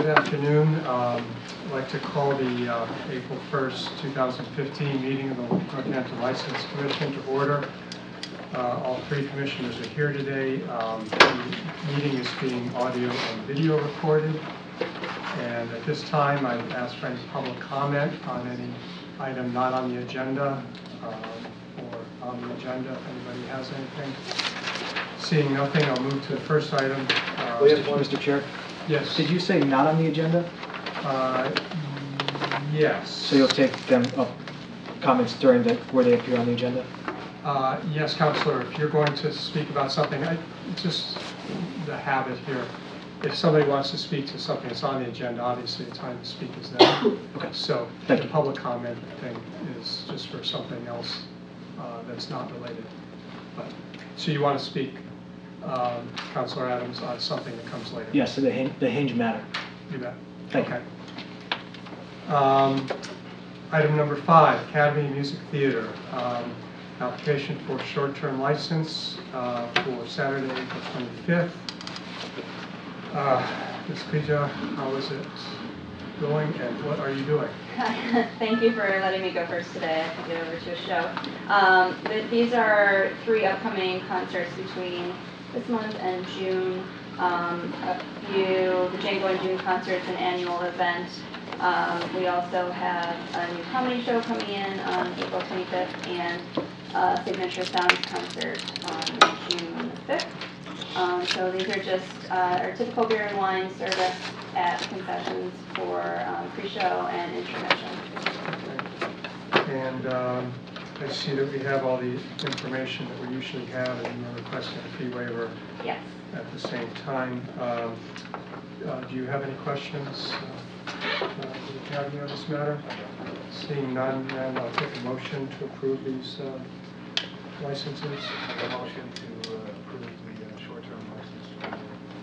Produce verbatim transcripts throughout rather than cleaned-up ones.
Good afternoon. Um, I'd like to call the uh, April first, two thousand fifteen meeting of the Northampton License Commission to order. Uh, all three commissioners are here today. Um, the meeting is being audio and video recorded. And at this time, I'd ask for any public comment on any item not on the agenda uh, or on the agenda if anybody has anything. Seeing nothing, I'll move to the first item. Uh, Mister Chair? Yes. Did you say not on the agenda? Uh, yes. So you'll take them up, comments during the, where they appear on the agenda? Uh, yes, Counselor, if you're going to speak about something, I, it's just the habit here. If somebody wants to speak to something that's on the agenda, obviously the time to speak is now. Okay. So Thank the you. public comment thing is just for something else uh, that's not related. But, so you want to speak, um, Counselor Adams, on something that comes later? Yes, so the hinge, the hinge matter. You bet. Thank okay. Um, item number five, Academy Music Theater. Um, application for short-term license uh, for Saturday, April twenty-fifth. Uh, Miz Krija, how is it going and what are you doing? Thank you for letting me go first today. I have to get over to a show. Um, th these are three upcoming concerts between this month and June. Um, a few, the Django and June concert's an annual event. Um, we also have a new comedy show coming in on April twenty-fifth and a Signature Sounds concert on June fifth. Um, so these are just uh, our typical beer and wine service at concessions for um, pre-show and intermission. Okay. And um, I see that we have all the information that we usually have and you're requesting a fee waiver Yes. at the same time. Um, uh, do you have any questions uh, uh, do you have any on this matter? Seeing none, then I'll take a motion to approve these uh, licenses. A motion to uh, approve the uh, short-term license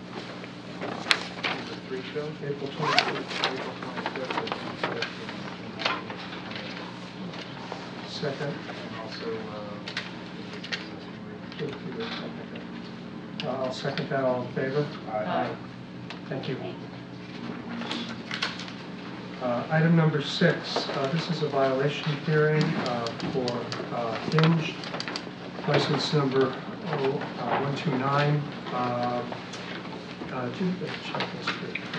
for the three shows, April twenty-fifth. April twenty-fifth and June fifth, and June nineteenth. Second. And also, uh, Uh, I'll second that. All in favor? Aye. Thank you. Thank you. Uh, item number six. Uh, this is a violation hearing uh, for uh, Hinge, license number oh, uh, one two nine. Uh, uh, do you check this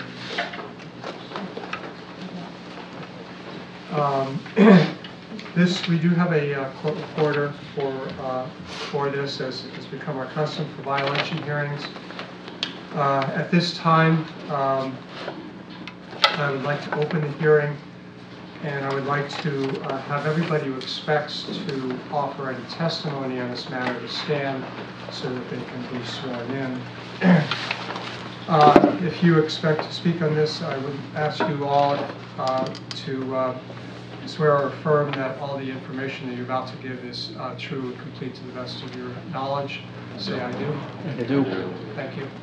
here? Um, This, we do have a uh, court reporter for uh, for this, as has become our custom for violation hearings. Uh, at this time, um, I would like to open the hearing, and I would like to uh, have everybody who expects to offer any testimony on this matter to stand so that they can be sworn in. Uh, if you expect to speak on this, I would ask you all uh, to uh, swear or affirm that all the information that you're about to give is uh, true and complete to the best of your knowledge. Say I do. I do. Thank you.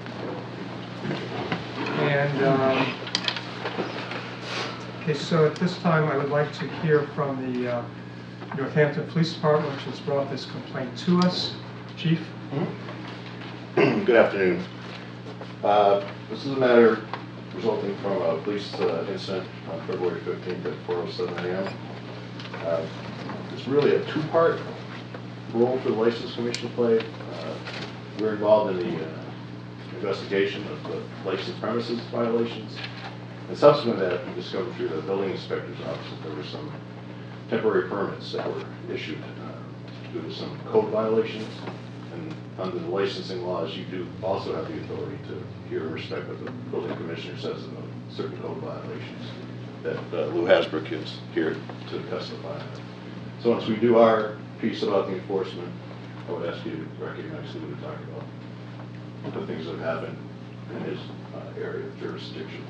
And um, okay, so at this time I would like to hear from the uh, Northampton Police Department, which has brought this complaint to us. Chief? Good afternoon. Uh, this is a matter resulting from a police uh, incident on February fifteenth at four oh seven A M Uh, it's really a two-part role for the License Commission to play. Uh, we're involved in the uh, investigation of the licensed premises violations. And subsequent to that, we discovered through the building inspector's office that there were some temporary permits that were issued uh, due to some code violations. And under the licensing laws, you do also have the authority to hear in respect of the building commissioner says of certain code violations that uh, Lou Hasbrook is here to testify on. So once we do our piece about the enforcement, I would ask you to recognize Lou to talk about the things that have happened in his uh, area of jurisdiction.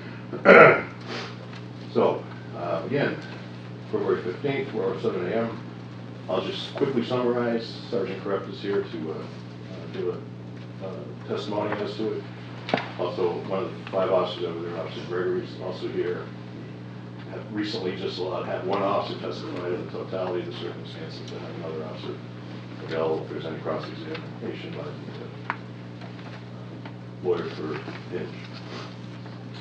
So uh, again, February fifteenth, four oh seven A M I'll just quickly summarize. Sergeant Correct is here to uh, uh, do a uh, testimony as to it. Also, one of the five officers over there, Officer Gregory, is also here. Have recently just allowed, had one officer testify to the totality of the circumstances and have another officer available if there's any cross-examination by the uh, lawyer for Hinge.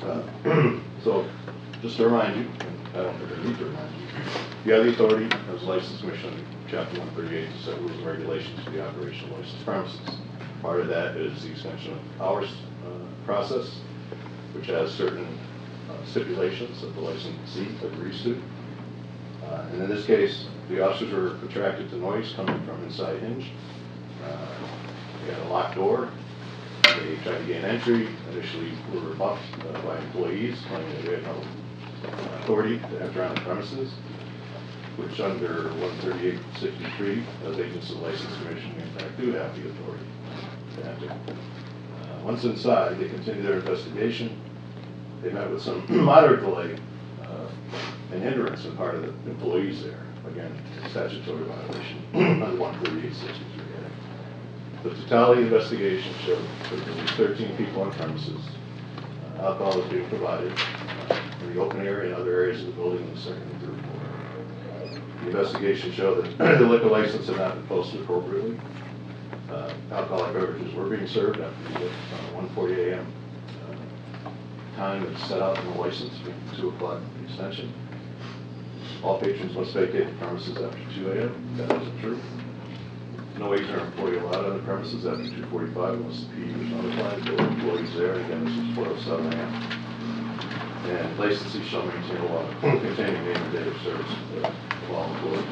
Uh, So, just to remind you, and I don't think I need to remind you, you have the authority as a licensed commission under chapter one thirty-eight to set rules and regulations for the operation of licensed premises. Part of that is the extension of hours uh, process, which has certain uh, stipulations that the licensee agrees to. Uh, And in this case, the officers were attracted to noise coming from inside Hinge. Uh, They had a locked door. They tried to gain entry. Initially, were rebuffed uh, by employees claiming that they had no authority to enter on the premises, which under one thirty-eight sixty-three, as agents of the License Commission, in fact, do have the authority to enter. Uh, Once inside, they continued their investigation. They met with some moderate delay uh, and hindrance on part of the employees there. Again, statutory violation under one thirty-eight sixty-three. The totality of the investigation showed that there were thirteen people on premises. Uh, Alcohol was being provided uh, in the open area and other areas of the building in the second and third floor. The investigation showed that the liquor license had not been posted appropriately. Uh, Alcoholic beverages were being served after the uh, one forty a m uh, time that's set out in the license, for two o'clock extension. All patrons must vacate the premises after two a m That isn't true. No agent or employee allowed on the premises after two forty-five unless the P E was notified. There were employees there, and again, this was four oh seven a m And licensee shall maintain a log containing name and date of service for all employees.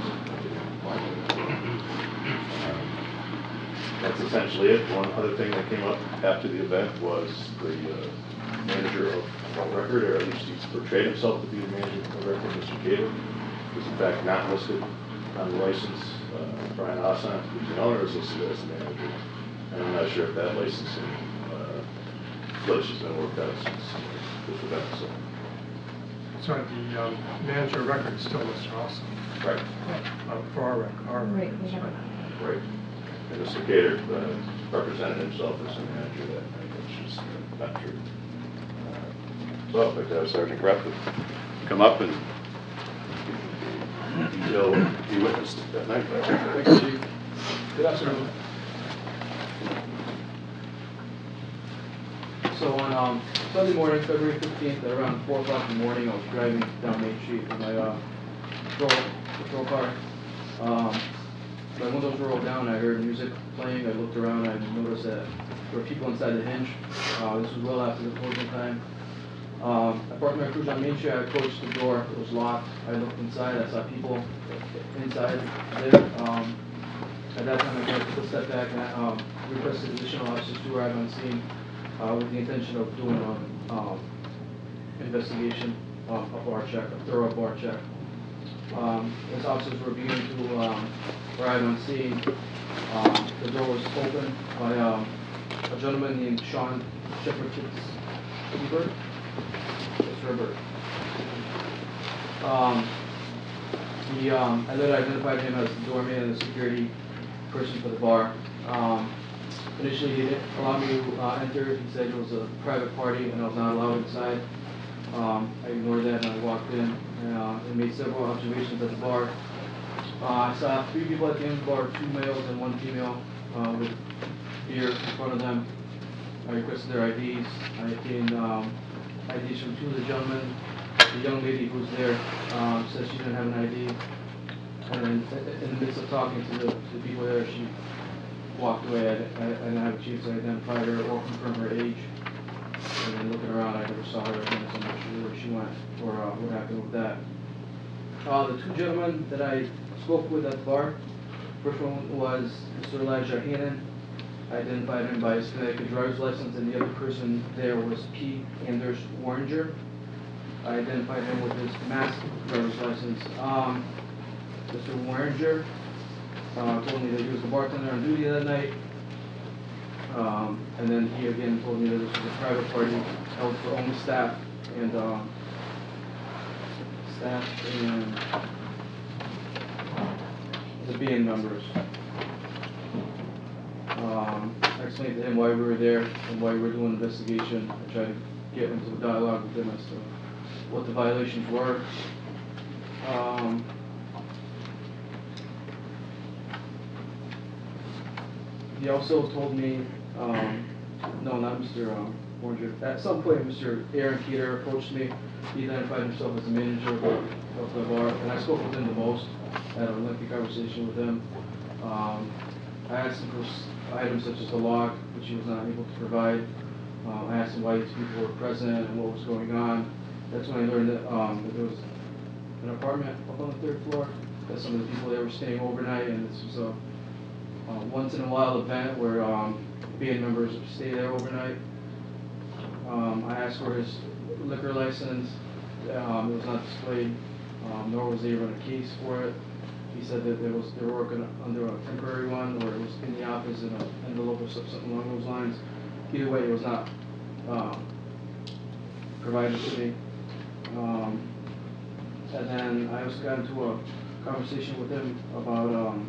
Um, That's essentially it. One other thing that came up after the event was the uh, manager of of record, or at least he portrayed himself to be the manager of record, Mister Gator, was in fact not listed on the license. Uh, Brian Osant, who's the owner, is listed as the manager. And I'm not sure if that licensing uh, glitch has been worked out since this event. So. So the um, manager record is still Mister Austin. Right. Uh, For our record. Our Right, record, we have sorry. it. Right. And Mister Gator uh, represented himself as the manager that night, which is not true. Uh, so I'd like to have Sergeant Grepp come up and detail what he witnessed that night. Thank you, Chief. Good afternoon. So on um, Sunday morning, February fifteenth, at around four o'clock in the morning, I was driving down Main Street with my uh, patrol, patrol car. Um, my windows were rolled down, I heard music playing, I looked around, I noticed that there were people inside the Hinge. Uh, this was well after the closing time. Um, I parked my cruiser on Main Street, I approached the door, it was locked. I looked inside, I saw people inside there. Um, at that time, I took a step back and I um, requested additional officers to arrive on scene uh, with the intention of doing an um, investigation, um, a bar check, a thorough bar check. Um, as officers were beginning to um, arrive on scene, um, the door was opened by um, a gentleman named Sean Shepard Keeper. Herbert. Um, he, um, I later identified him as the doorman and the security person for the bar. Um, initially, he didn't allow me to uh, enter. He said it was a private party and I was not allowed inside. Um, I ignored that and I walked in and, uh, and made several observations at the bar. Uh, I saw three people at the end of the bar, two males and one female uh, with beer in front of them. I requested their I Ds. I obtained um, I Ds from two of the gentlemen. The young lady who was there um, said she didn't have an I D. And then in the midst of talking to the, to the people there, she walked away. I, I, I didn't have a chance to identify her or confirm her age. And then looking around, I never saw her again, so I'm not sure where she went or uh, what happened with that. Uh, the two gentlemen that I spoke with at the bar, first one was Mister Elijah Hannon. I identified him by his Connecticut driver's license, and the other person there was P. Anders Warringer. I identified him with his Mass driver's license. Um, Mister Warringer uh, told me that he was the bartender on duty that night. Um, and then he again told me that this was a private party held for only staff and um, staff and the B N members. Um, I explained to him why we were there and why we were doing an investigation. I tried to get into a dialogue with him as to what the violations were. Um, he also told me, um, no, not Mister Um, four hundred. At some point, Mister Aaron Keeter approached me. He identified himself as the manager of the, of the bar, and I spoke with him the most. I had a lengthy conversation with him. Um, I asked him for s- items such as the log, which he was not able to provide. Um, I asked him why these people were present and what was going on. That's when I learned that, um, that there was an apartment up on the third floor, that some of the people there were staying overnight, and this was a, a once in a while event where, um, band members stay there overnight. Um, I asked for his liquor license. Um, it was not displayed, um, nor was there even a case for it. He said that there was, they were working under a temporary one, or it was in the office in an envelope or something along those lines. Either way, it was not, um, provided to me. Um, and then I also got into a conversation with him about, um,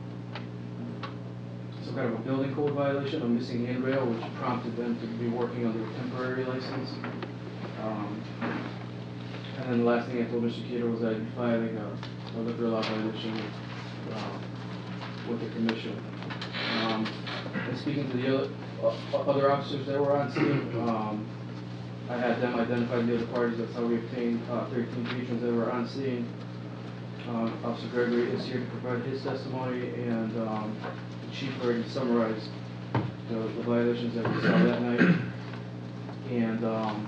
some kind of a building code violation, a missing handrail, which prompted them to be working under a temporary license. Um, and then the last thing I told Mister Keeter was I'd be filing a, a liquor law violation with, um, with the commission. Um, and speaking to the other, uh, other officers that were on scene, um, I had them identify the other parties. That's how we obtained uh, thirteen patrons that were on scene. Um, Officer Gregory is here to provide his testimony, and um, the chief already summarized the, the violations that we saw that night. And um,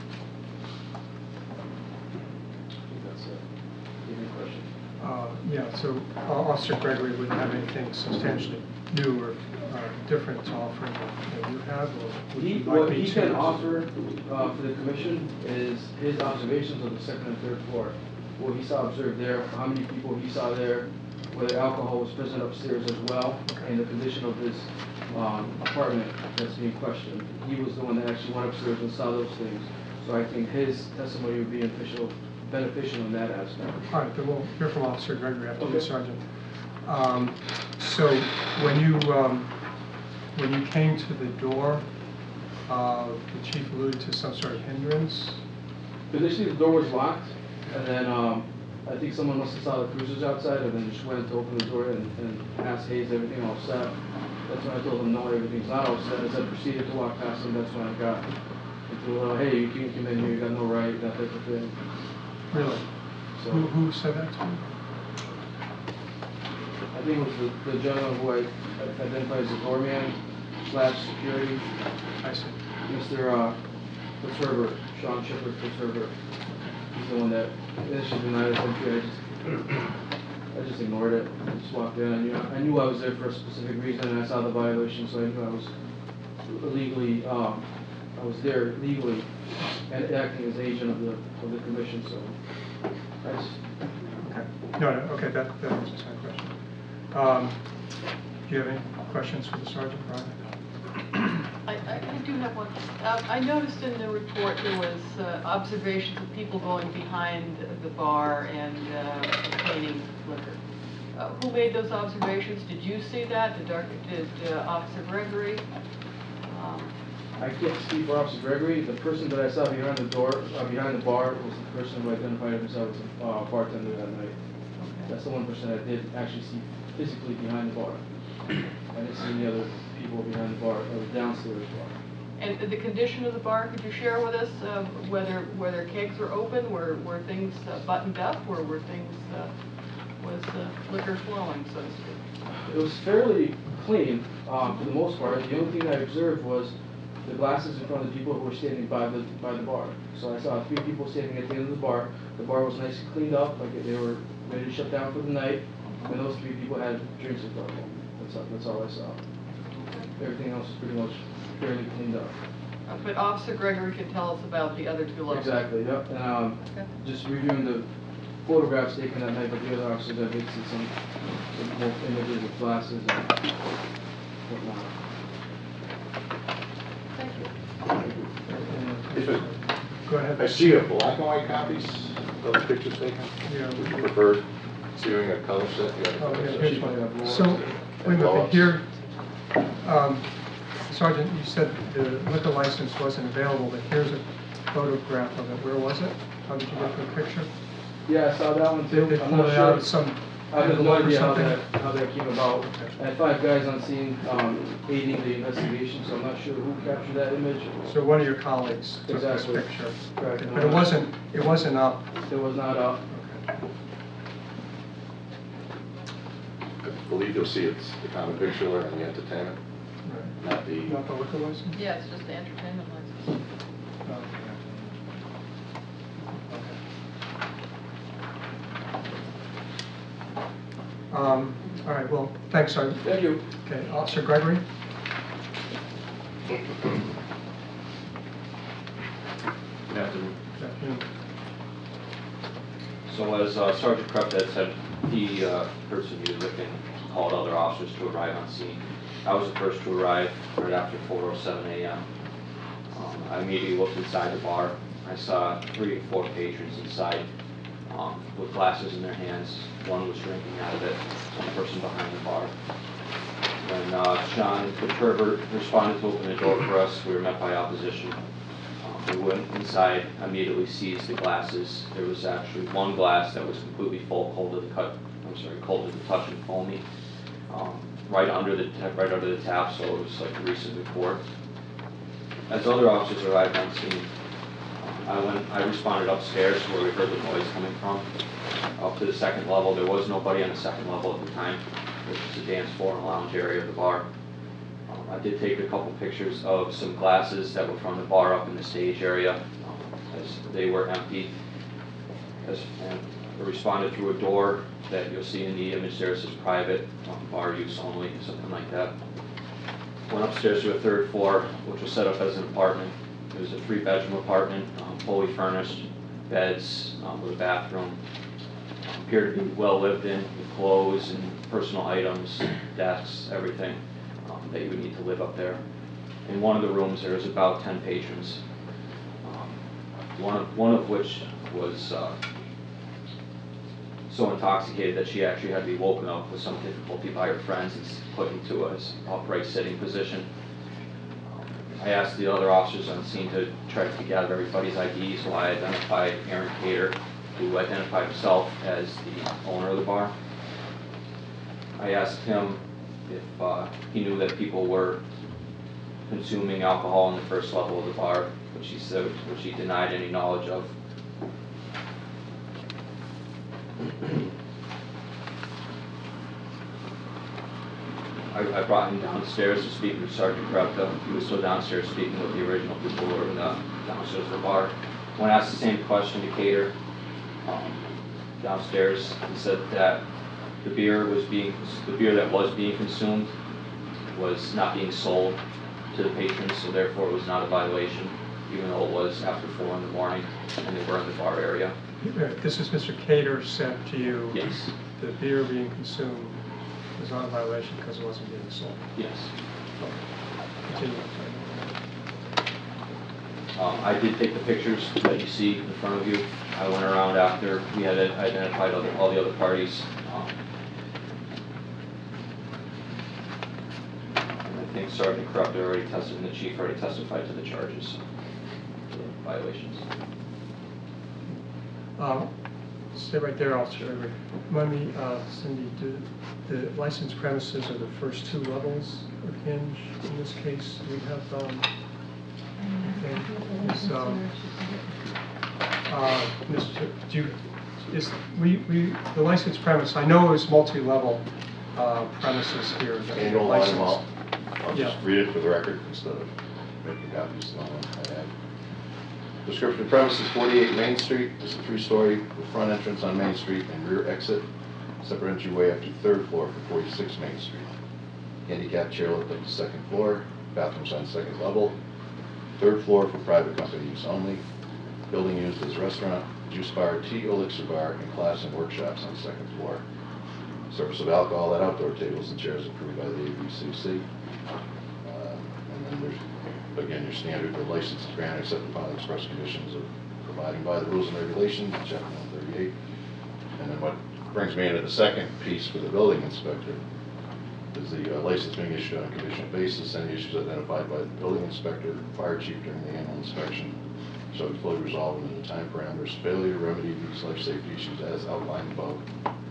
I think that's it. Any questions? Uh, Yeah, so uh, Officer Gregory wouldn't have anything substantially new or uh, different to offer than you have, or would He, you what like me he to? can offer uh, for the commission is his observations of the second and third floor. What he saw observed there, how many people he saw there, whether alcohol was present upstairs as well, and the condition of his um, apartment that's being questioned. He was the one that actually went upstairs and saw those things. So I think his testimony would be beneficial, beneficial in that aspect. All right, then we'll hear from Officer Gregory after you, Okay. Sergeant. Um, So when you, um, when you came to the door, uh, the chief alluded to some sort of hindrance. Initially, the door was locked, and then um, I think someone must have saw the cruisers outside, and then just went to open the door and, and asked, hey, is everything all set? That's when I told him, no, everything's not all set. As I proceeded to walk past him, that's when I got into a little, hey, you can't come in here, you got no right, that type of thing. Really? So Who, who said that to you? I think it was the, the gentleman who I identified as the doorman slash security, I see. Mister Uh, Fitzherbert, Sean Shepard Fitzherbert. He's the one that initially denied us entry. I just, I just ignored it. I just walked in. I knew, I knew I was there for a specific reason, and I saw the violation, so I knew I was legally, um, I was there legally and acting as agent of the of the commission. So I just. Okay. No, no, okay, that, that answers my question. Um, Do you have any questions for the sergeant, Brian? I, I I do have one. Uh, I noticed in the report there was uh, observations of people going behind the bar and uh, obtaining liquor. Uh, Who made those observations? Did you see that? Did Doc- did uh, Officer Gregory? Um, I can't speak for Officer Gregory. The person that I saw behind the door, uh, behind the bar, was the person who identified himself as a uh, bartender that night. That's the one person I did actually see physically behind the bar. I didn't see any other people behind the bar, or the downstairs bar. And the condition of the bar, could you share with us uh, whether whether kegs were open, were were things uh, buttoned up, or were things, uh, was uh, liquor flowing, so to speak? It was fairly clean, um, for the most part. The only thing I observed was the glasses in front of the people who were standing by the, by the bar. So I saw three people standing at the end of the bar. The bar was nice and cleaned up, like they were ready to shut down for the night. And those three people had drinks in front of them. That's all, that's all I saw. Everything else was pretty much fairly cleaned up. Uh, But Officer Gregory could tell us about the other two locals. Exactly, yep. And, um, Okay. just reviewing the photographs taken that night by the other officers, I did see some, some more images with glasses and whatnot. Thank you. If it- Go ahead. I see a black and white copies of the pictures taken. Yeah. Would you prefer doing a color set? You have a Oh, color yeah, set? here's one. So, wait a minute, here, um, Sergeant, you said the liquor license wasn't available, but here's a photograph of it. Where was it? How did you get the picture? Yeah, I saw that one They too. they I'm pulled not it out sure. of some I have no Or idea how something? that, how that came about. I had five guys on scene, um, aiding the investigation, so I'm not sure who captured that image. So one of your colleagues took this Exactly. picture. Correct. But it wasn't, it wasn't up. It was not up. I believe you'll see it's the common victular and the entertainment, Right. not the, Not the liquor license? Yeah, it's just the entertainment license. Oh, okay. Um, All right, well, thanks, sir. Thank you. Okay, Officer Gregory? Good afternoon. Good afternoon. So as uh, Sergeant Krupp had said, he uh, heard some music and called other officers to arrive on scene. I was the first to arrive right after four oh seven a m Um, I immediately looked inside the bar. I saw three or four patrons inside um, with glasses in their hands. One was drinking out of it, some person behind the bar. When uh, Sean, the pervert, responded to open the door for us, we were met by opposition. Um, We went inside, immediately seized the glasses. There was actually one glass that was completely full, cold to the cut, I'm sorry, cold to the touch and foamy, um, right under the ta- right under the tap, so it was like recently poured. As other officers arrived on scene, um, I went, I responded upstairs where we heard the noise coming from, up to the second level. There was nobody on the second level at the time. This was the dance floor and lounge area of the bar. Um, I did take a couple pictures of some glasses that were from the bar up in the stage area, um, as they were empty. As, and I responded through a door that you'll see in the image there, it says private, um, bar use only, something like that. Went upstairs to a third floor, which was set up as an apartment. It was a three-bedroom apartment, um, fully furnished, beds um, with a bathroom. Appeared to be well lived in, with clothes and personal items, desks, everything um, that you would need to live up there. In one of the rooms, there was about ten patrons. Um, one of one of which was uh, so intoxicated that she actually had to be woken up with some difficulty by her friends and put into an upright sitting position. Um, I asked the other officers on scene to try to gather everybody's I Ds, so I identified Aaron Cater, who identified himself as the owner of the bar. I asked him if uh, he knew that people were consuming alcohol in the first level of the bar, which he said, which he denied any knowledge of. I, I brought him downstairs to speak with Sergeant Krupka. He was still downstairs speaking with the original people who were in the downstairs of the bar. When I asked the same question to Cater, um, downstairs, he said that the beer was being, the beer that was being consumed was not being sold to the patrons, so therefore it was not a violation, even though it was after four in the morning and they were in the bar area. This is Mister Cater said to you. Yes. The beer being consumed was not a violation because it wasn't being sold. Yes. Continue. Um, I did take the pictures that you see in front of you. I went around after we had identified other, all the other parties. Um, and I think Sergeant Krupp already tested, and the chief already testified to the charges, for the violations. Um, Stay right there, Officer Gregory. Remind me, uh, Cindy, do the licensed premises are the first two levels of Hinge in this case? We have, um, okay, is, um, uh, Mister do you, is, we, we, the licensed premise, I know it was multi-level uh, premises here. that and you'll line them all. licensed. I'll Yeah. just read it for the record instead of making copies of the one I have. Description: premises forty-eight Main Street. This is a three-story with front entrance on Main Street and rear exit. Separate entryway up to third floor for forty-six Main Street. Handicap chairlift up to second floor. Bathrooms on second level. Third floor for private company use only. Building used as restaurant, juice bar, tea, elixir bar, and class and workshops on second floor. Service of alcohol at outdoor tables and chairs approved by the A B C C. Uh, and then there's, again, your standard, the license is granted except upon the express conditions of providing by the rules and regulations, chapter one thirty-eight. And then what brings me into the second piece for the building inspector is the uh, license being issued on a conditional basis. Any issues identified by the building inspector, fire chief during the annual inspection shall be fully resolved within the time parameters. Failure to remedy these life safety issues as outlined above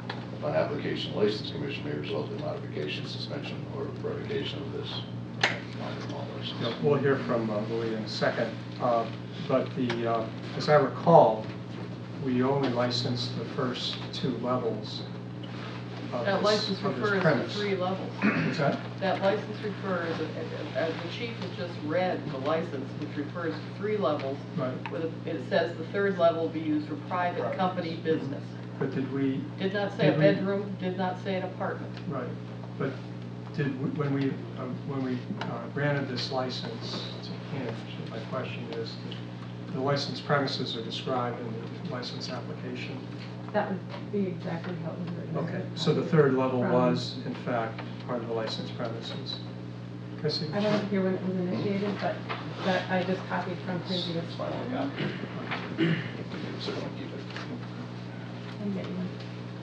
upon application, the License Commission may result in modification, suspension, or revocation of this minor malt license. Yeah, we'll hear from uh, Louis in a second. Uh, But the, uh, as I recall, we only licensed the first two levels of That this, license of this refers to premise. three levels. What's that? That license refers, as the chief has just read the license, which refers to three levels. Right. With a- it says the third level will be used for private Right. company business. But did we, Did not say a Did we- bedroom, did not say an apartment. right, but did, we- when we, um, when we uh, granted this license to Hinge, my question is, the licensed premises are described in the license application? That would be exactly how it was written. Okay, so the third level From- was, in fact, part of the licensed premises. Chrissy? I wasn't here when it was initiated, but that I just copied from previous one. Certainly keep it. And get you one.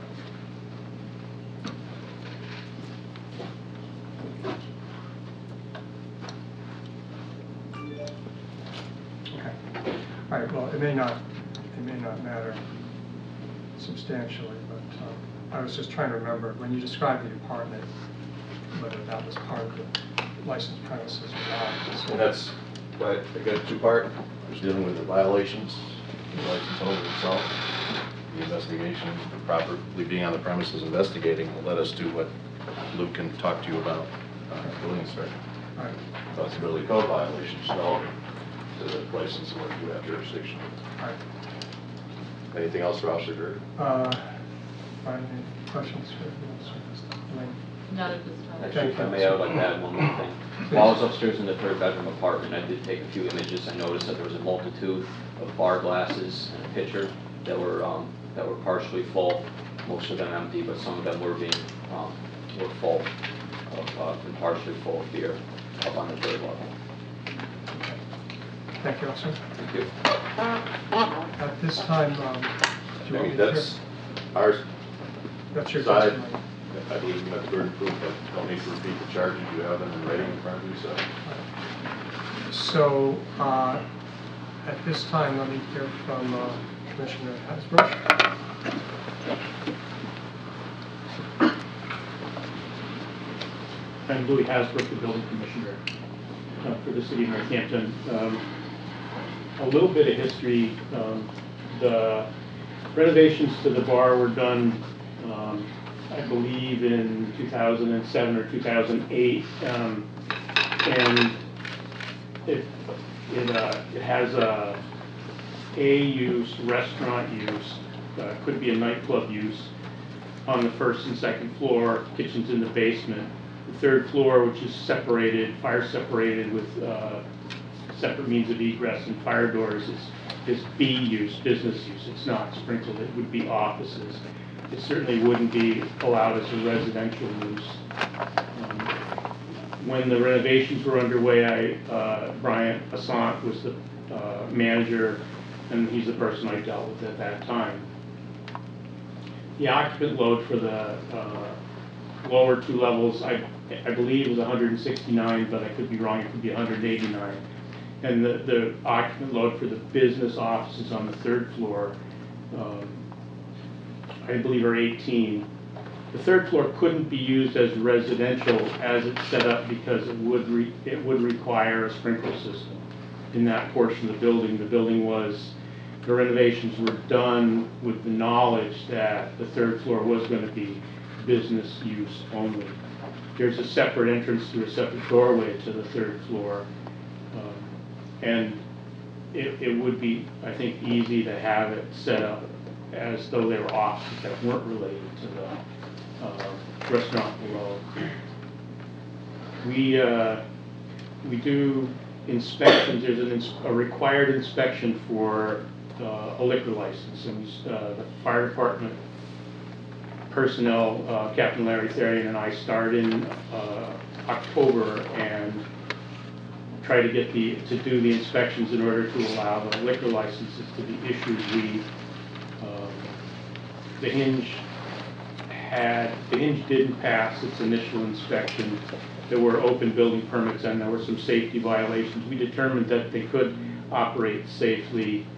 Okay. All right, well, it may not, it may not matter substantially, but um, I was just trying to remember, when you described the apartment, whether that was part of the licensed premises or not. So And that's, but I got two part, there's dealing with the violations, the license holder itself, the investigation, properly being on the premises investigating will let us do what Luke can talk to you about, uh, building inspector. All right, Possibility code violations, no, to the license or do have jurisdiction. all right. Anything else for Officer Drew? Uh, Brian, any questions for Elaine? Not at this time. Actually, if I may, I would like to add one more thing. While I was upstairs in the third bedroom apartment, I did take a few images. I noticed that there was a multitude of bar glasses and a pitcher that were, um, that were partially full, most of them empty, but some of them were being, um, were full of, uh, and partially full of beer up on the third level. Thank you, officer. Thank you. At this time, um, do I you want me mean, to that's hear? our That's your side. testimony. I believe you have the burden of proof, but don't need to repeat the charges. You have them in writing in front of you, so. So, uh, at this time, let me hear from uh, Commissioner Hasbrook. I'm Louis Hasbrook, the building commissioner uh, for the city of Northampton. Um, a little bit of history. Um, the renovations to the bar were done, um, I believe, in two thousand seven or two thousand eight, um, and it it, uh, it has a A use, restaurant use, uh, could be a nightclub use on the first and second floor. Kitchen's in the basement. The third floor, which is separated, fire separated with uh, separate means of egress and fire doors, is, is B use, business use. It's not sprinkled, it would be offices. It certainly wouldn't be allowed as a residential use. Um, when the renovations were underway, I, uh, Brian Assant was the uh, manager, and he's the person I dealt with at that time. The occupant load for the uh, lower two levels, I, I believe was one hundred sixty-nine, but I could be wrong, it could be one hundred eighty-nine. And the, the occupant load for the business offices on the third floor, um, I believe are eighteen. The third floor couldn't be used as residential as it's set up because it would, re, it would require a sprinkler system in that portion of the building. The building was, the renovations were done with the knowledge that the third floor was going to be business use only. There's a separate entrance through a separate doorway to the third floor. Um, and it, it would be, I think, easy to have it set up as though they were offices that weren't related to the uh, restaurant below. We, uh, we do inspections. There's an ins a required inspection for uh, a liquor license, and we, uh, the fire department personnel, uh, Captain Larry Therian and I start in uh, October and try to get the, to do the inspections in order to allow the liquor licenses to be issued. We, um, the Hinge had, the Hinge didn't pass its initial inspection. There were open building permits and there were some safety violations. We determined that they could operate safely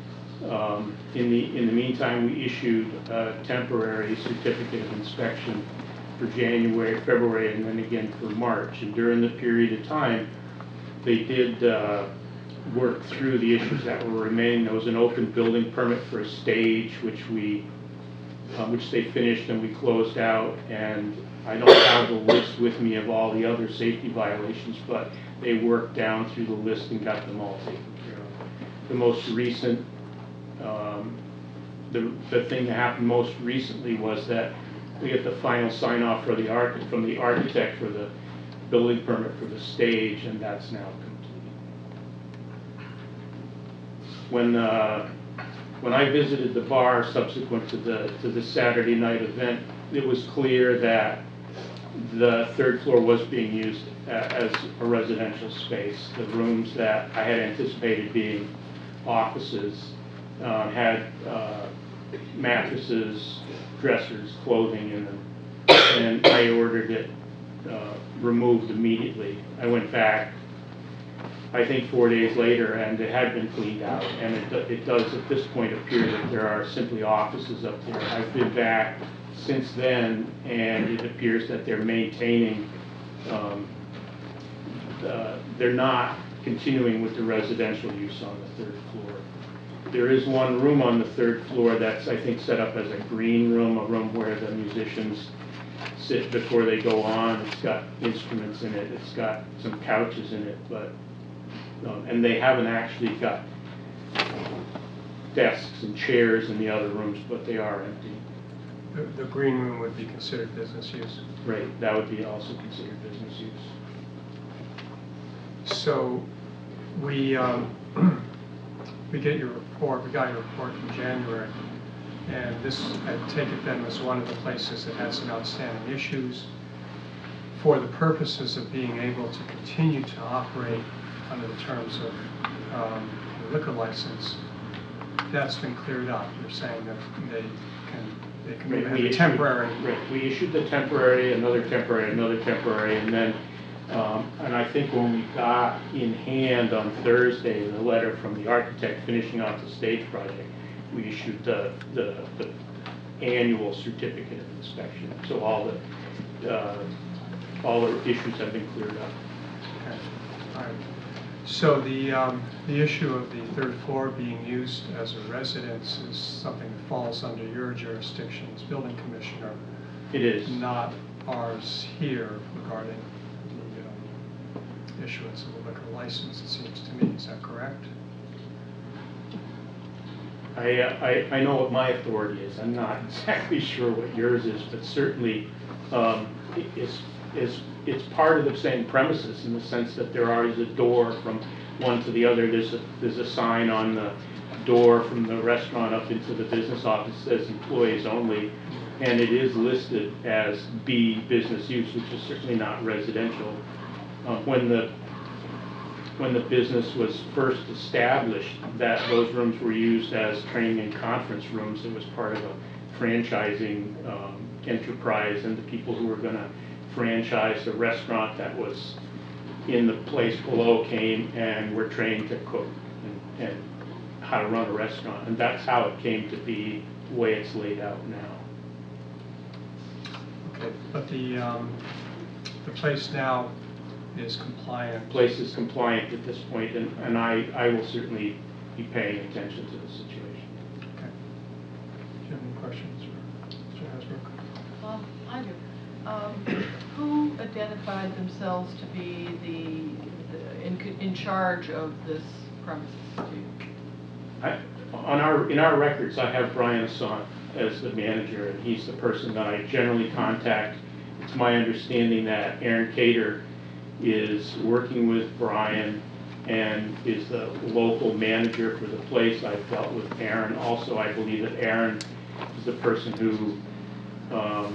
Um, In the, in the meantime, we issued a temporary certificate of inspection for January, February, and then again for March. And during the period of time, they did uh, work through the issues that were remaining. There was an open building permit for a stage, which we, uh, which they finished and we closed out. And I don't have the list with me of all the other safety violations, but they worked down through the list and got them all taken care of. The most recent, um, the, the thing that happened most recently was that we get the final sign off for the arch, from the architect for the building permit for the stage, and that's now complete. When, uh, when I visited the bar subsequent to the, to the Saturday night event, it was clear that the third floor was being used a- as a residential space. The rooms that I had anticipated being offices uh, had uh, mattresses, dressers, clothing in them, and I ordered it uh, removed immediately. I went back, I think four days later, and it had been cleaned out, and it, do- it does at this point appear that there are simply offices up there. I've been back since then, and it appears that they're maintaining, um, uh, they're not continuing with the residential use on the third floor. There is one room on the third floor that's, I think, set up as a green room, a room where the musicians sit before they go on. It's got instruments in it, it's got some couches in it, but, um, and they haven't actually got desks and chairs in the other rooms, but they are empty. The, the green room would be considered business use. Right, that would be also considered business use. So we, um, we get your report, we got your report from January, and this, I take it then, was one of the places that had some outstanding issues. For the purposes of being able to continue to operate under the terms of um, the liquor license, that's been cleared up. You're saying that they can, they can Right, have we a issued- temporary. Right, we issued the temporary, another temporary, another temporary, and then, um, and I think when we got in hand on Thursday, the letter from the architect finishing off the stage project, we issued the, the, the annual certificate of inspection. So all the, uh, all the issues have been cleared up. Okay. All right. So the, um, the issue of the third floor being used as a residence is something that falls under your jurisdiction as building commissioner, It is. not ours here regarding the um, issuance of a liquor license, it seems to me. Is that correct? I, uh, I, I know what my authority is. I'm not exactly sure what yours is, but certainly um, it- it's, it's, it's part of the same premises in the sense that there always a door from one to the other. There's a, there's a sign on the door from the restaurant up into the business office that says employees only, and it is listed as B, business use, which is certainly not residential. Uh, When the when the business was first established, that those rooms were used as training and conference rooms. It was part of a franchising um, enterprise, and the people who were going to franchise the restaurant that was in the place below came and were trained to cook and, and how to run a restaurant. And that's how it came to be the way it's laid out now. Okay, but the, um, the place now is compliant. Place is compliant at this point, and, and I, I will certainly be paying attention to the situation. Okay. Do you have any questions for Mister Hasbrook? Um, I do. Um, who identified themselves to be the, the in, in charge of this premises? Do you- I, on our, in our records, I have Brian Assant as the manager, and he's the person that I generally contact. It's my understanding that Aaron Cater is working with Brian and is the local manager for the place. I've dealt with Aaron. Also, I believe that Aaron is the person who um,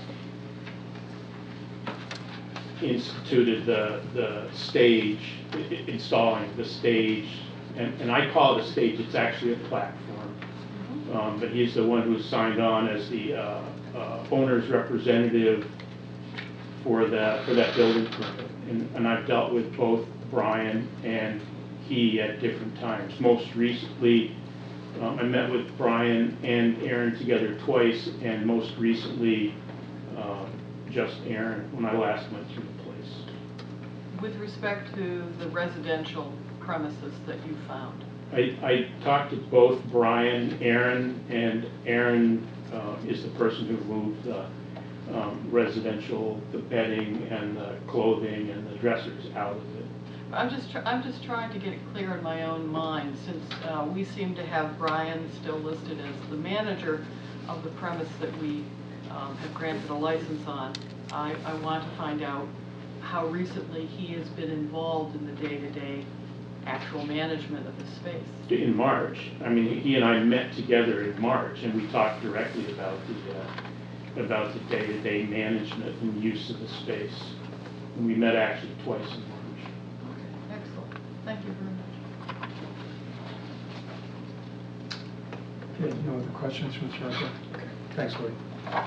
instituted the, the stage, i- i- installing the stage, and, and I call it a stage, it's actually a platform. Um, but he's the one who signed on as the uh, uh, owner's representative for that, for that building permit. And, and I've dealt with both Brian and he at different times. Most recently, Um, I met with Brian and Aaron together twice, and most recently, um, just Aaron, when I last went through the place. With respect to the residential premises that you found? I, I talked to both Brian, Aaron, and Aaron uh, is the person who moved the um, residential, the bedding and the clothing and the dressers out of it. I'm just, tr- I'm just trying to get it clear in my own mind, since uh, we seem to have Brian still listed as the manager of the premise that we um, have granted a license on. I, I want to find out how recently he has been involved in the day-to-day actual management of the space. In March, I mean, he and I met together in March, and we talked directly about the, uh, about the day-to-day management and use of the space. And we met actually twice in March. Excellent. Thank you very much. Okay, no other questions from Mister Okay, thanks, Louis.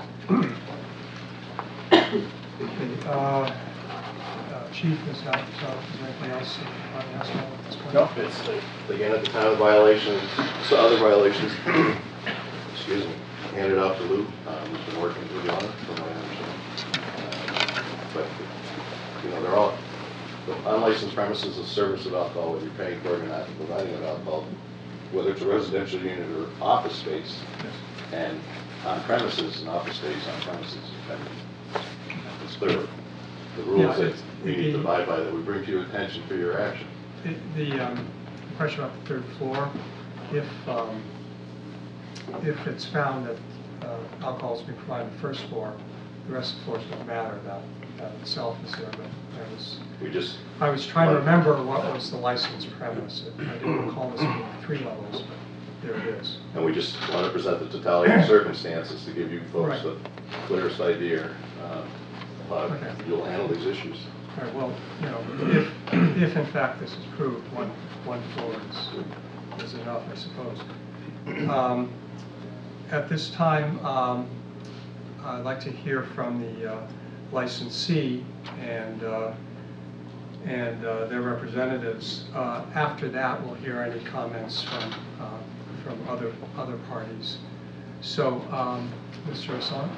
Okay, uh, uh, Chief, is that, so is there anything else you want to ask about at this point? No, it's, again, at the time of violations, so other violations, excuse me, handed out to Lou. Um, He's been working really on it, from what I understand. Uh, But, you know, they're all, the unlicensed premises, a service of alcohol, whether you're paying for it or not, providing of alcohol, whether it's a residential unit or office space, Yes. and on premises, and office space on premises. And it's clear, the rules Yeah, that it's- we need to the- abide by, that we bring to your attention for your action. The, the um, question about the third floor, if, um, if it's found that uh, alcohol is being provided on the first floor, the rest of the floors don't matter, that, that itself is there, but I was, We just, I was trying to remember what was the licensed premise. I didn't recall this being three levels, but there it is. and we just want to present the totality of circumstances to give you folks Right. the clearest idea um, about Okay. how you'll handle these issues. All right, well, you know, if, if in fact this is proved, one, one floor is, is enough, I suppose. Um, At this time, um, I'd like to hear from the uh, licensee and, uh, and uh, their representatives. Uh, After that, we'll hear any comments from, uh, from other, other parties. So, um, Mister Hassan?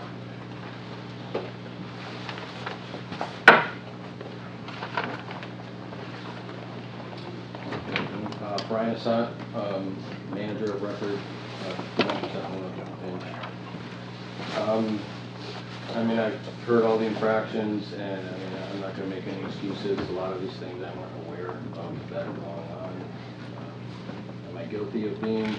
Uh, Brian Assad, um, manager of record, uh, and, um, I mean, I've heard all the infractions, and I mean, I'm not gonna make any excuses. A lot of these things I weren't aware of that are going on. Um, Am I guilty of being,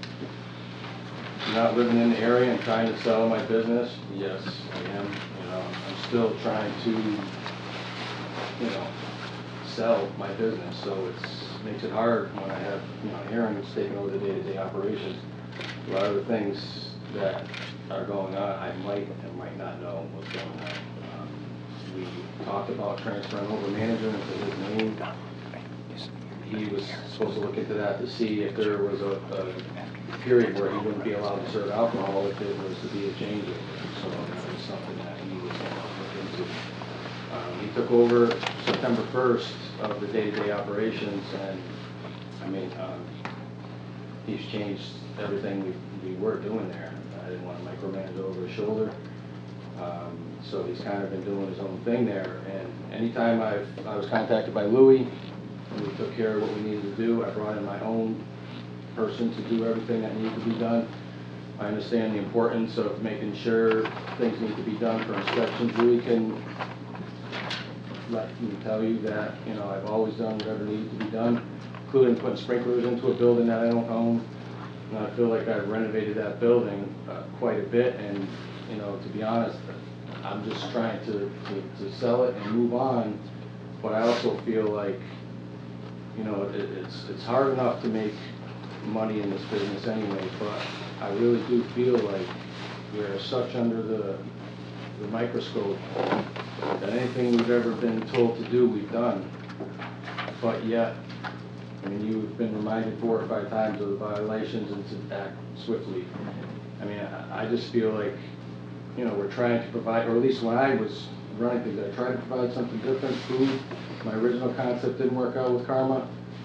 not living in the area and trying to sell my business? Yes, I am. You know, I'm still trying to, you know, sell my business, so it's, makes it hard when I have, you know, Aaron who's taking over the day-to-day operations. A lot of the things that are going on, I might and might not know what's going on. Um, We talked about transferring over management into his name. He was supposed to look into that to see if there was a, a period where he wouldn't be allowed to serve alcohol if it was to be a changeover. So that was something that he was going to look into. Um, He took over September first of the day-to-day operations, and, I mean, um, he's changed everything we, we were doing there. I didn't want to micromanage over his shoulder. Um, So he's kind of been doing his own thing there, and anytime I've, I was contacted by Louis, and we took care of what we needed to do, I brought in my own person to do everything that needed to be done. I understand the importance of making sure things need to be done for inspections. Louis can let me tell you that, you know, I've always done whatever needed to be done, including putting sprinklers into a building that I don't own. And I feel like I've renovated that building uh, quite a bit, and, you know, to be honest, I'm just trying to, to, to sell it and move on, but I also feel like, you know, it, it's, it's hard enough to make money in this business anyway, but I really do feel like we're such under the, the microscope that anything we've ever been told to do, we've done. But yet, I mean, you've been reminded four or five times of the violations and to act swiftly. I mean, I, I just feel like, you know, we're trying to provide, or at least when I was running things, I tried to provide something different. Food, my original concept didn't work out with Karma.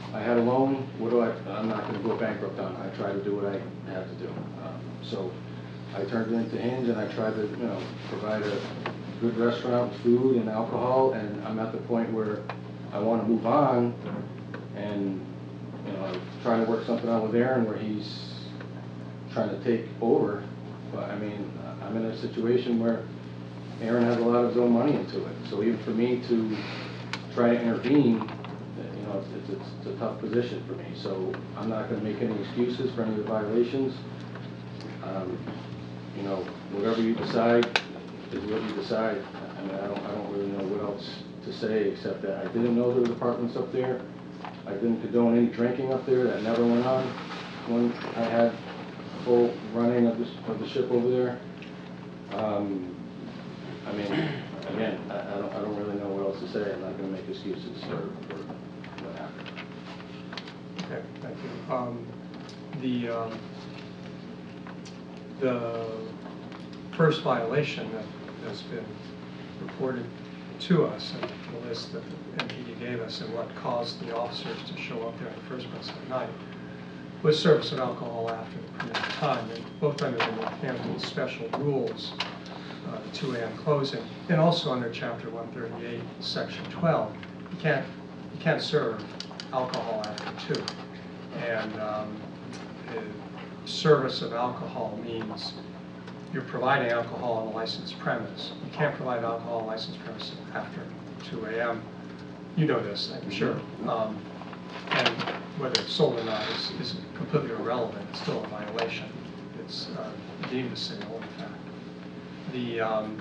I had a loan, what do I, I'm not gonna go bankrupt on, I try to do what I have to do. Um, So I turned it into Hinge and I tried to, you know, provide a good restaurant with food and alcohol, and I'm at the point where I wanna move on, and, you know, I'm trying to work something out with Aaron where he's trying to take over, but I mean, I'm in a situation where Aaron has a lot of his own money into it, so even for me to try to intervene, you know, it's, it's, it's a tough position for me, so I'm not gonna make any excuses for any of the violations. Um, You know, whatever you decide is what you decide. I mean, I don't, I don't really know what else to say, except that I didn't know there were apartments up there. I didn't condone any drinking up there, that never went on when I had full running of the, of the ship over there. Um, I mean, again, I, I don't, I don't really know what else to say. I'm not gonna make excuses for, for what happened. Okay, thank you. Um, The, um, the first violation that has been reported to us, and the list that the M P D gave us, and what caused the officers to show up there in the first place that night, was service of alcohol after the permitted time, and both under the Northampton special rules, uh, the two A M closing, and also under Chapter one thirty-eight, Section twelve, you can't you can't serve alcohol after two, and um, it, service of alcohol means you're providing alcohol on a licensed premise. You can't provide alcohol on a licensed premise after two A M You know this, I'm sure. Um, and whether it's sold or not is, is completely irrelevant. It's still a violation. It's uh, deemed a signal, in fact. The, um,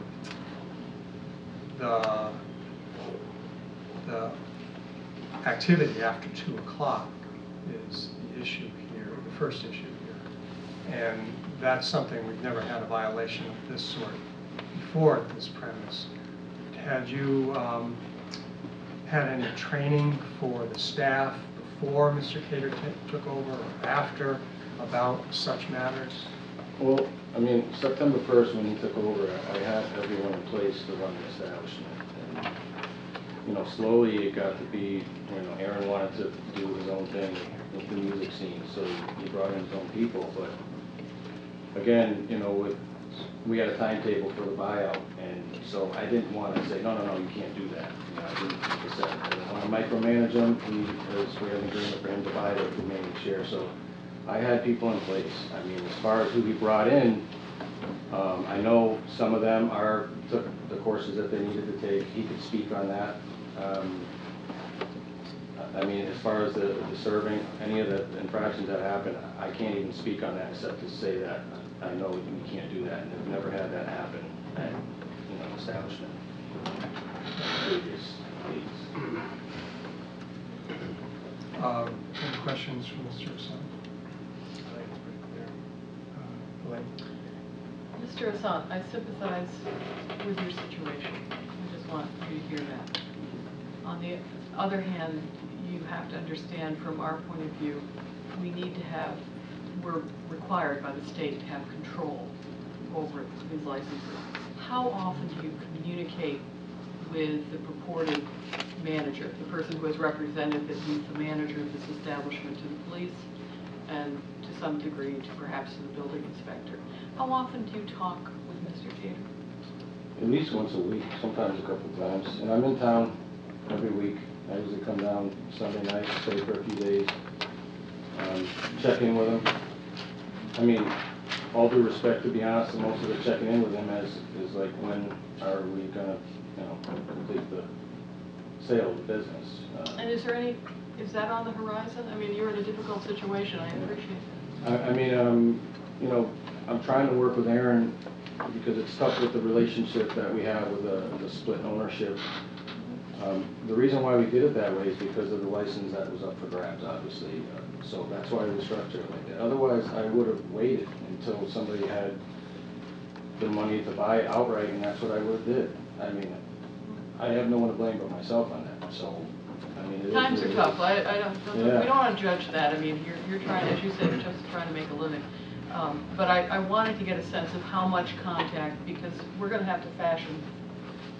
the, the activity after two o'clock is the issue here, the first issue here. And that's something we've never had a violation of this sort before at this premise. Had you um, had any training for the staff before Mister Cater took over or after about such matters? Well, I mean, September first, when he took over, I had everyone in place to run the establishment. And, you know, slowly it got to be, you know, Aaron wanted to do his own thing with the music scene, so he brought in his own people. But again, you know, with, we had a timetable for the buyout, and so I didn't want to say, no, no, no, you can't do that. You know, I didn't, like I said, I didn't want to micromanage him. He, was, we had an agreement for him to buy the remaining share, so I had people in place. I mean, as far as who he brought in, um, I know some of them are took the courses that they needed to take. He could speak on that. Um, I mean, as far as the, the serving, any of the infractions that happened, I can't even speak on that except to say that I know you can't do that, and I've never had that happen at, you know, establishment. Previous leads. Um, any questions from Mister Hassan? I think it's pretty clear. Uh, Elaine? Mister Hassan, I sympathize with your situation. I just want you to hear that. On the other hand, you have to understand from our point of view, we need to have, we're required by the state to have control over these licenses. How often do you communicate with the purported manager, the person who has represented that he's the manager of this establishment, to the police and to some degree to perhaps to the building inspector? How often do you talk with Mister Cater? At least once a week, sometimes a couple times. And I'm in town every week. I usually come down Sunday night, stay for a few days, um, check in with him. I mean, all due respect, to be honest, the most of the checking in with him is, is like, when are we gonna, you know, complete the sale of the business? Uh, And is there any, is that on the horizon? I mean, you're in a difficult situation, I appreciate that. I, I mean, um, you know, I'm trying to work with Aaron because it's tough with the relationship that we have with the, the split ownership. Um, the reason why we did it that way is because of the license that was up for grabs, obviously. Uh, so that's why we structured it like that. Otherwise, I would have waited until somebody had the money to buy it outright, and that's what I would have did. I mean, I have no one to blame but myself on that. So, I mean, it Times is are what it tough. is. I, I don't, don't- Yeah. we don't want to judge that. I mean, you're, you're trying, as you said, you're just trying to make a living. Um, but I, I wanted to get a sense of how much contact, because we're going to have to fashion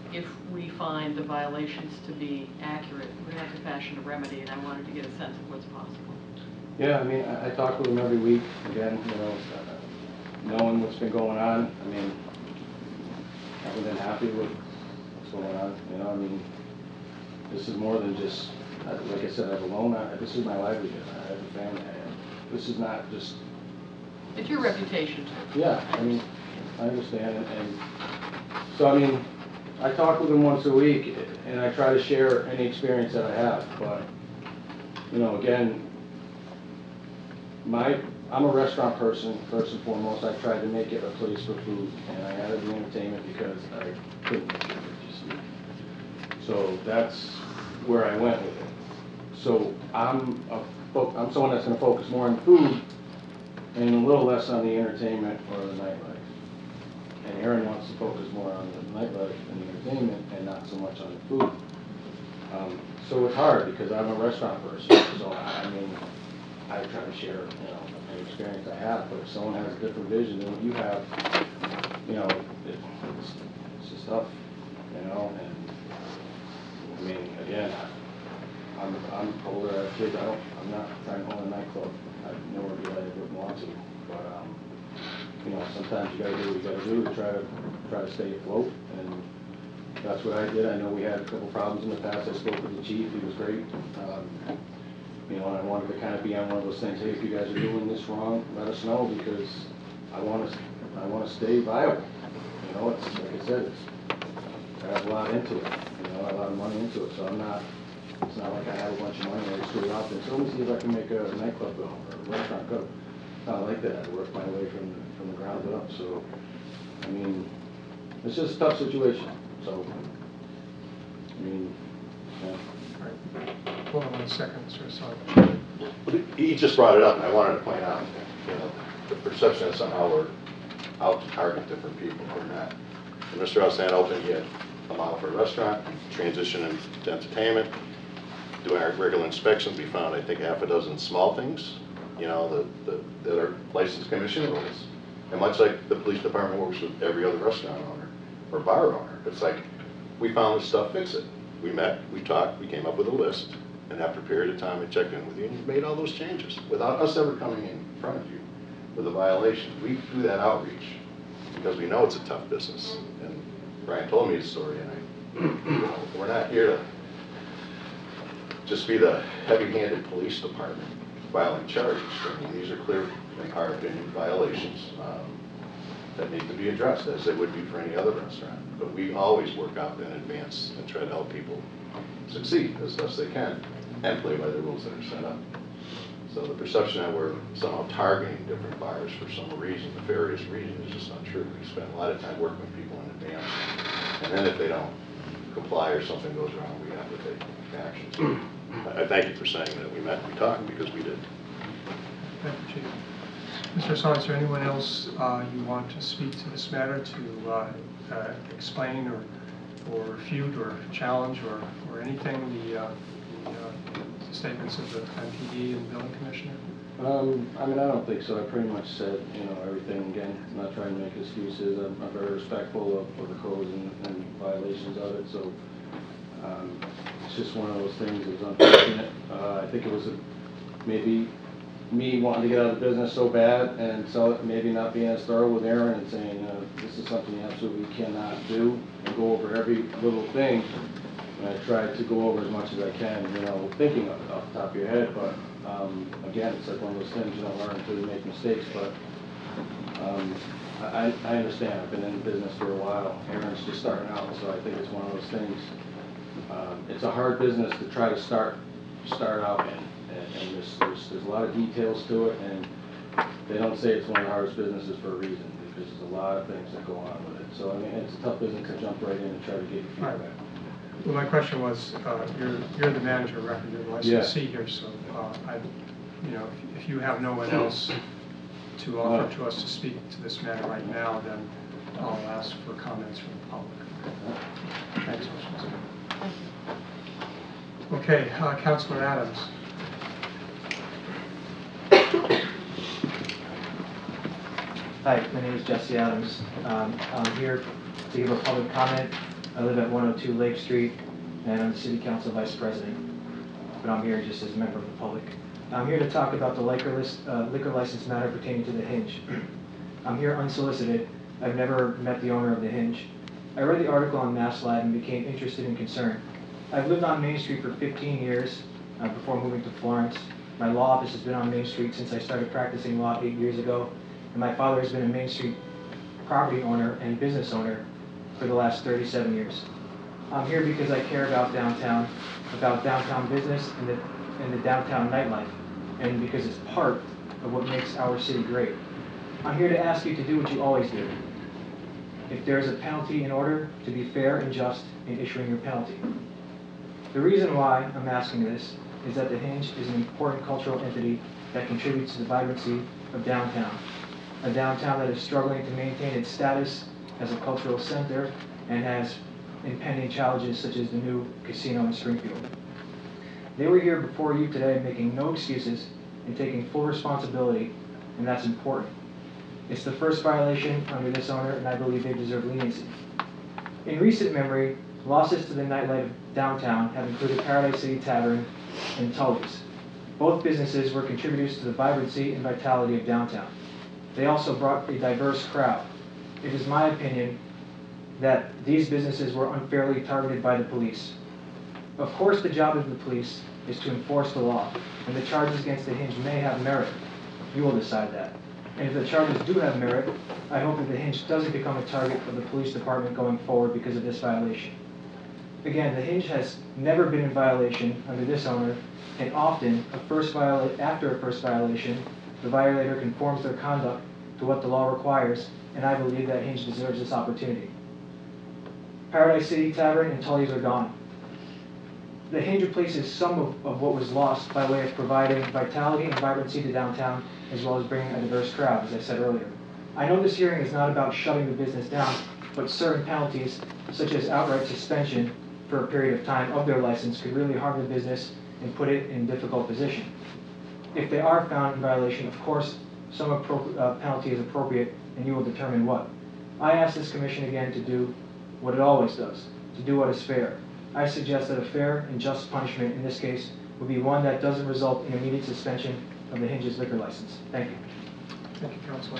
if we find the violations to be accurate, we're gonna have to fashion a remedy, and I wanted to get a sense of what's possible. Yeah, I mean, I, I talk with them every week, again, you know, uh, knowing what's been going on. I mean, I haven't been happy with what's going on, you know, I mean, this is more than just, uh, like I said, I have a loan, I, this is my livelihood, I have a family, I have, this is not just, It's your reputation too. yeah, I mean, I understand, and, and, so I mean, I talk with them once a week, and I try to share any experience that I have, but, you know, again, my, I'm a restaurant person, first and foremost. I tried to make it a place for food, and I added the entertainment because I couldn't make it just food. So that's where I went with it. So I'm a, fo- I'm someone that's gonna focus more on food and a little less on the entertainment or the nightlife. And Aaron wants to focus more on the nightlife and the entertainment and not so much on the food. Um, so it's hard because I'm a restaurant person, so I, I mean, I try to share, you know, any experience I have, but if someone has a different vision than what you have, you know, it, it's, it's just tough, you know, and, I mean, again, I, I'm, I'm older, I have kids, I don't, I'm not trying to own a nightclub, I nowhere do I ever want to, but, um, you know, sometimes you gotta do what you gotta do to try to, try to stay afloat, and that's what I did. I know we had a couple problems in the past. I spoke with the chief, he was great. Um, you know, and I wanted to kind of be on one of those things, hey, if you guys are doing this wrong, let us know, because I want to, I want to stay viable. You know, it's, like I said, it's, I have a lot into it, you know, a lot of money into it, so I'm not, it's not like I have a bunch of money I just threw it out there. So let me see if I can make a nightclub go, or a restaurant go. Not like that. I work my way from, from the ground up, so, I mean, it's just a tough situation, so, I mean, yeah. All right. Hold on one second, Mister Assange. He just brought it up, and I wanted to point out, you know, the perception that somehow we're out to target different people. We're not. When Mister Alsand opened, he had a model for a restaurant, transition into entertainment. Doing our regular inspections, we found, I think, half a dozen small things, you know, that, that, that are licensed commission rules. And much like the police department works with every other restaurant owner or bar owner, it's like, we found this stuff, fix it. We met, we talked, we came up with a list, and after a period of time, I checked in with you, and you made all those changes without us ever coming in front of you with a violation. We do that outreach because we know it's a tough business. And Brian told me his story, and I, you know, we're not here to just be the heavy-handed police department filing charges. I mean, these are clear, in our opinion, violations um, that need to be addressed, as they would be for any other restaurant. But we always work out in advance and try to help people succeed as best they can and play by the rules that are set up. So the perception that we're somehow targeting different bars for some reason, nefarious reason, is just not true. We spend a lot of time working with people in advance. And then if they don't comply or something goes wrong, we have to take action. I thank you for saying that we met and we talked, because we did. Thank you, Chief. Mister Assange, is there anyone else uh, you want to speak to this matter, to uh, uh, explain or, or refute or challenge or, or anything, the, uh, the, uh, the statements of the M P D and building commissioner? Um, I mean, I don't think so. I pretty much said, you know, everything. Again, I'm not trying to make excuses. I'm, I'm very respectful of, of the codes and, and violations of it. So um, it's just one of those things. It was unfortunate. Uh, I think it was a, maybe me wanting to get out of the business so bad, and so maybe not being as thorough with Aaron and saying, uh, this is something you absolutely cannot do, and go over every little thing. And I tried to go over as much as I can, you know, thinking off, off the top of your head, but um, again, it's like one of those things you don't learn until you make mistakes, but um, I, I understand. I've been in the business for a while. Aaron's just starting out, so I think it's one of those things. Um, it's a hard business to try to start start out in, and, and there's, there's, there's a lot of details to it, and they don't say it's one of the hardest businesses for a reason, because there's a lot of things that go on with it. So I mean, it's a tough business to jump right in and try to get your feedback. Right. Well, my question was, uh, you're, you're the manager of record, you're the licensee Yeah. here, so uh, I, you know, if, if you have no one else to offer to us to speak to this matter right now, then I'll ask for comments from the public. Thanks, Mister Okay, uh, Councilor Adams. Hi, my name is Jesse Adams. Um, I'm here to give a public comment I live at one oh two Lake Street, and I'm the City Council Vice President, but I'm here just as a member of the public. I'm here to talk about the liquor, list, uh, liquor license matter pertaining to the Hinge. I'm here unsolicited. I've never met the owner of the Hinge. I read the article on MassLab and became interested and concerned. I've lived on Main Street for fifteen years uh, before moving to Florence. My law office has been on Main Street since I started practicing law eight years ago, and my father has been a Main Street property owner and business owner for the last thirty-seven years. I'm here because I care about downtown, about downtown business and the, and the downtown nightlife, and because it's part of what makes our city great. I'm here to ask you to do what you always do. If there is a penalty in order, to be fair and just in issuing your penalty. The reason why I'm asking this is that the Hinge is an important cultural entity that contributes to the vibrancy of downtown. A downtown that is struggling to maintain its status as a cultural center and has impending challenges such as the new casino in Springfield. They were here before you today making no excuses and taking full responsibility, and that's important. It's the first violation under this owner, and I believe they deserve leniency. In recent memory, losses to the nightlife of downtown have included Paradise City Tavern and Tully's. Both businesses were contributors to the vibrancy and vitality of downtown. They also brought a diverse crowd. It is my opinion that these businesses were unfairly targeted by the police. Of course, the job of the police is to enforce the law, and the charges against the Hinge may have merit. You will decide that. And if the charges do have merit, I hope that the Hinge doesn't become a target of the police department going forward because of this violation. Again, the Hinge has never been in violation under this owner, and often, a first viola- after a first violation, the violator conforms their conduct to what the law requires, and I believe that Hinge deserves this opportunity. Paradise City Tavern and Tully's are gone. The Hinge replaces some of, of what was lost by way of providing vitality and vibrancy to downtown, as well as bringing a diverse crowd, as I said earlier. I know this hearing is not about shutting the business down, but certain penalties, such as outright suspension for a period of time of their license, could really harm the business and put it in a difficult position. If they are found in violation, of course, some appro- uh, penalty is appropriate, and you will determine what. I ask this commission again to do what it always does, to do what is fair. I suggest that a fair and just punishment in this case would be one that doesn't result in immediate suspension of the Hinge's liquor license. Thank you. Thank you, Councilor.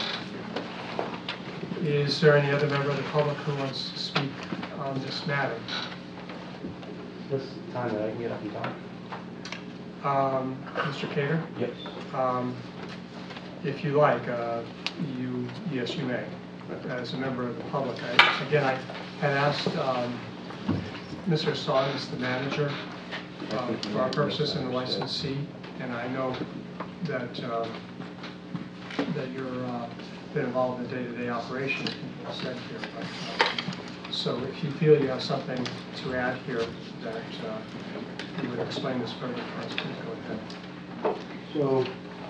Is there any other member of the public who wants to speak on this matter? This time that I can get up and talk? Um, Mister Cater? Yes. Um, if you like, uh, you, yes, you may. As a member of the public, I, again, I had asked um, Mister Sawdis, the manager, uh, for our purposes and the licensee, and I know that uh, that you're uh, been involved in the day-to-day operation, as people said here. But, uh, so if you feel you have something to add here that uh, you would explain this further for us, please go ahead. So,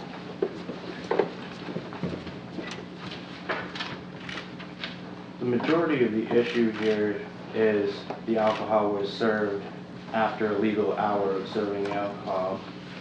the majority of the issue here is the alcohol was served after a legal hour of serving the alcohol.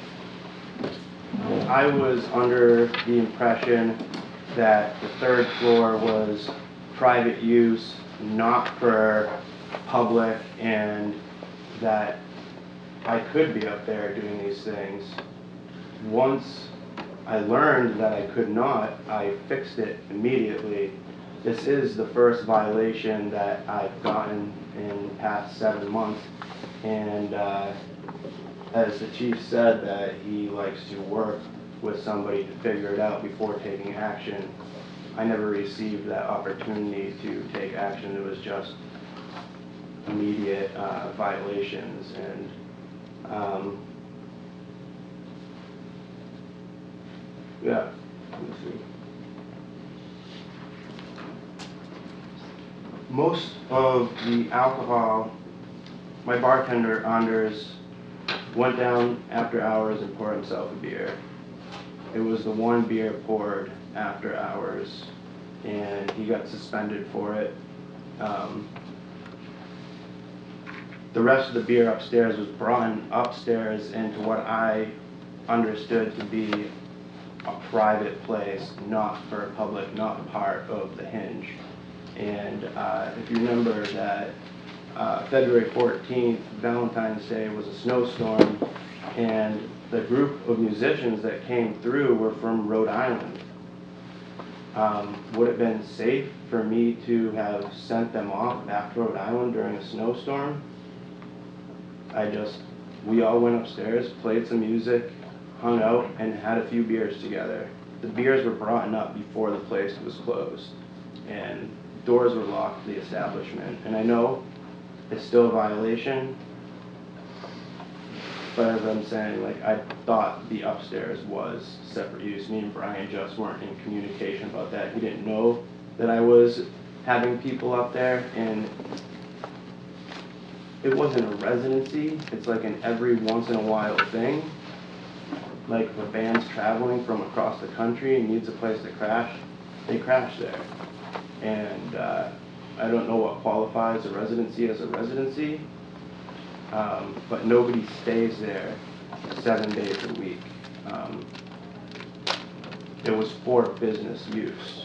I was under the impression that the third floor was private use, not for public, and that I could be up there doing these things. Once I learned that I could not, I fixed it immediately. This is the first violation that I've gotten in the past seven months, and uh, as the chief said, that he likes to work with somebody to figure it out before taking action. I never received that opportunity to take action. It was just immediate uh, violations, and um, yeah, let's see. Most of the alcohol, my bartender, Anders, went down after hours and poured himself a beer. It was the one beer poured after hours, and he got suspended for it. Um, the rest of the beer upstairs was brought upstairs into what I understood to be a private place, not for a public, not part of the Hinge. And uh, if you remember that uh, February fourteenth, Valentine's Day, was a snowstorm, and the group of musicians that came through were from Rhode Island. Um, would it have been safe for me to have sent them off back to Rhode Island during a snowstorm? I just, we all went upstairs, played some music, hung out, and had a few beers together. The beers were brought up before the place was closed, and doors were locked to the establishment. And I know it's still a violation, but as I'm saying, like, I thought the upstairs was separate use. Me and Brian just weren't in communication about that. He didn't know that I was having people up there, and it wasn't a residency. It's like an every once in a while thing. Like, if a band's traveling from across the country and needs a place to crash, they crash there. And uh, I don't know what qualifies a residency as a residency, um, but nobody stays there seven days a week. Um, it was for business use.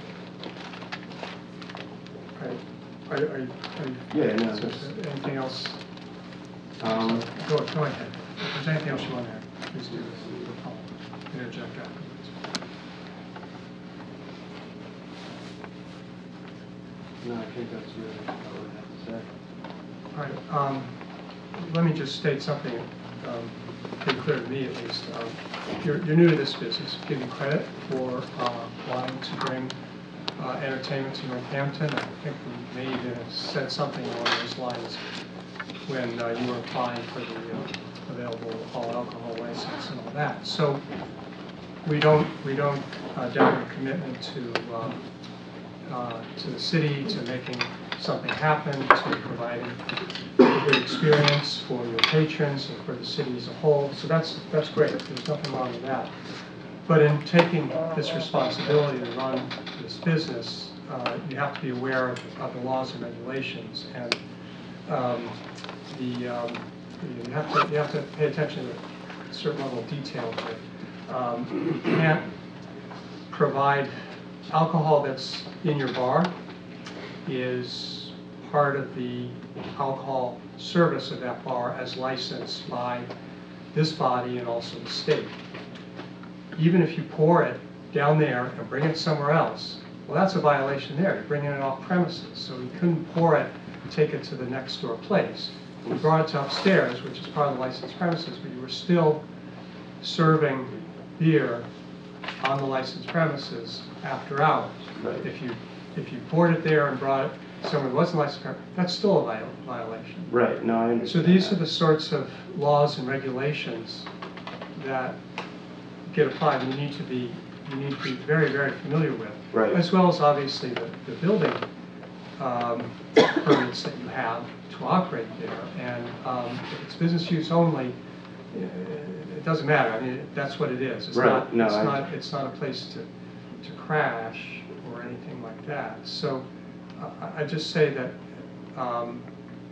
Right. Are, are, are you, Yeah, no, so is it's- there anything else? Um, Go, go ahead. If there's anything else you want to add, please do this. I'll interject afterwards. no, I think that's really all I have to say. All right, um, let me just state something, um, pretty clear to me at least. Um, You're, you're new to this business. Give you credit for uh, wanting to bring uh, entertainment to Northampton. I think we may even have said something along those lines when uh, you were applying for the uh, available all alcohol license and all that. So we don't, we don't uh, doubt your commitment to uh, Uh, to the city, to making something happen, to providing a good experience for your patrons and for the city as a whole. So that's, that's great. There's nothing wrong with that. But in taking this responsibility to run this business, uh, you have to be aware of, of the laws and regulations. And um, the, um, you have to, you have to pay attention to a certain level of detail to it. Um, you can't provide alcohol that's in your bar is part of the alcohol service of that bar as licensed by this body and also the state. Even if you pour it down there and bring it somewhere else, well, that's a violation there. You're bringing it off premises. So you couldn't pour it and take it to the next door place. You brought it to upstairs, which is part of the licensed premises, but you were still serving beer on the licensed premises after hours. Right. If you if you poured it there and brought it somewhere that wasn't licensed, that's still a viol violation. Right, no, I understand. So these that. are the sorts of laws and regulations that get applied. You need to be you need to be very very familiar with, Right. as well as obviously the, the building um, permits that you have to operate there. And um, if it's business use only, it doesn't matter. I mean, that's what it is. It's Right. not. No, it's I- not. It's not a place to to crash or anything like that. So uh, I I just say that um,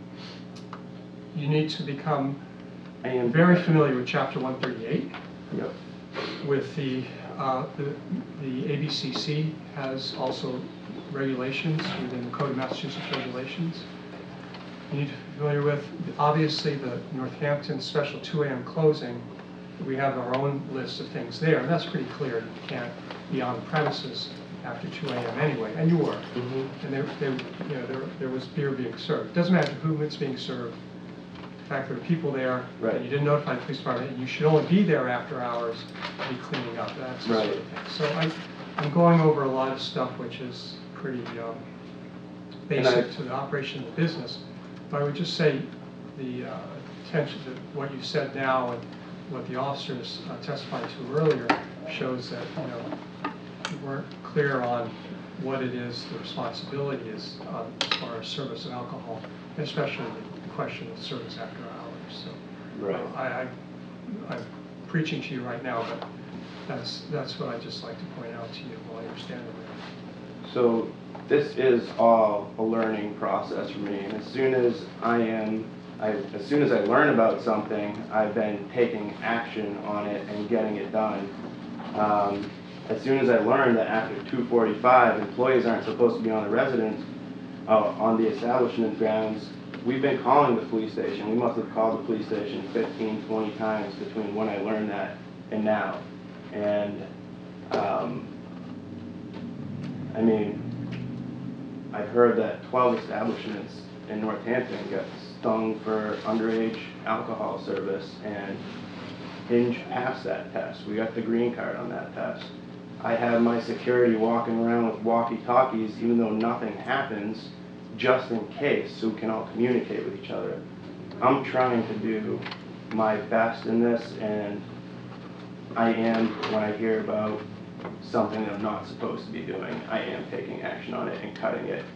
you need to become I am very familiar with Chapter one thirty-eight. Yep. With the uh, the, the A B C C has also regulations within the Code of Massachusetts regulations. You need to be familiar with, obviously, the Northampton special two A M closing. We have our own list of things there, and that's pretty clear. You can't be on the premises after two A M anyway, and you were. Mm-hmm. And there, there, you know, there, there was beer being served. Doesn't matter whom it's being served. In fact, there were people there, Right. and you didn't notify the police department, and you should only be there after hours to be cleaning up. That's the sort of Right. thing. So I, I'm going over a lot of stuff which is pretty um, And I- basic to the operation of the business. But I would just say the uh, attention to what you said now and what the officers uh, testified to earlier shows that, you know, you weren't clear on what it is, the responsibility is uh, as far as service of alcohol, especially the question of service after hours. So Right. uh, I, I, I'm preaching to you right now, but that's, that's what I'd just like to point out to you while you're standing there. So this is all a learning process for me. And as soon as I am, I, as soon as I learn about something, I've been taking action on it and getting it done. Um, as soon as I learned that after two forty-five, employees aren't supposed to be on the residence, uh, on the establishment grounds, we've been calling the police station. We must have called the police station fifteen, twenty times between when I learned that and now. And, um, I mean, I've heard that twelve establishments in Northampton got stung for underage alcohol service, and Hinge passed that test. We got the green card on that test. I have my security walking around with walkie-talkies even though nothing happens, just in case, so we can all communicate with each other. I'm trying to do my best in this, and I am, when I hear about something that I'm not supposed to be doing, I am taking action on it and cutting it.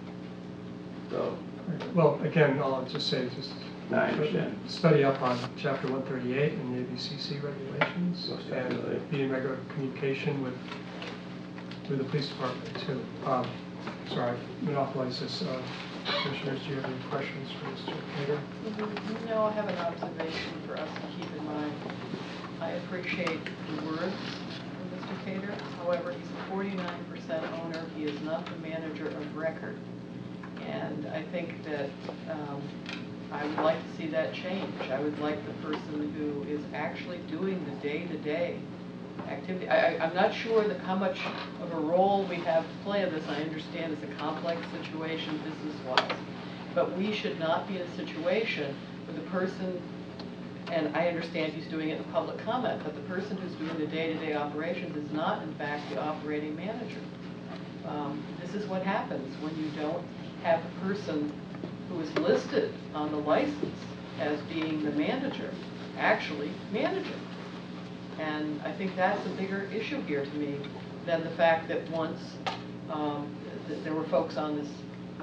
So, Well, again, all I'll just say is just no, I understand. study up on chapter one thirty-eight and the A B C C regulations, Most definitely. and be in regular communication with with the police department too. Um, sorry, I monopolize this. Uh, Commissioners, do you have any questions for Mister Cater? Mhm. No, I have an observation for us to keep in mind. I appreciate the words from Mister Cater. However, he's a forty-nine percent owner. He is not the manager of record. And I think that um, I would like to see that change. I would like the person who is actually doing the day-to-day activity. I, I, I'm not sure that how much of a role we have to play in this. I understand it's a complex situation business-wise. But we should not be in a situation where the person, and I understand he's doing it in public comment, but the person who's doing the day-to-day operations is not, in fact, the operating manager. Um, this is what happens when you don't have a person who is listed on the license as being the manager, actually managing. And I think that's a bigger issue here to me than the fact that once um, th there were folks on this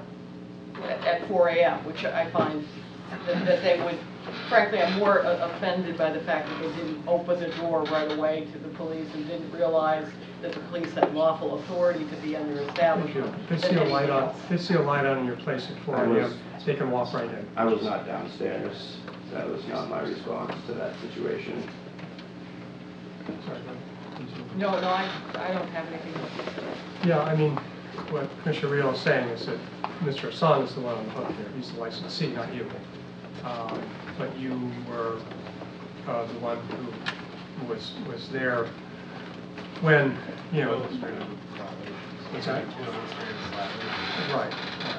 at, at four A M, which I find that, that they would, frankly, I'm more uh, offended by the fact that they didn't open the door right away to the police and didn't realize that the police had lawful authority to be in their establishment. They see a light on. They see a light on in your place at four I A was- M. They can walk right in. I was not downstairs. That was not my response to that situation. Sorry, go ahead. Continue. No, no, I, I don't have anything else to say. Yeah, I mean, what Commissioner Rio is saying is that Mister Hassan is the one on the hook here. He's the licensee, not you. Um, but you were uh, the one who was was there when, you know. What's that? Right.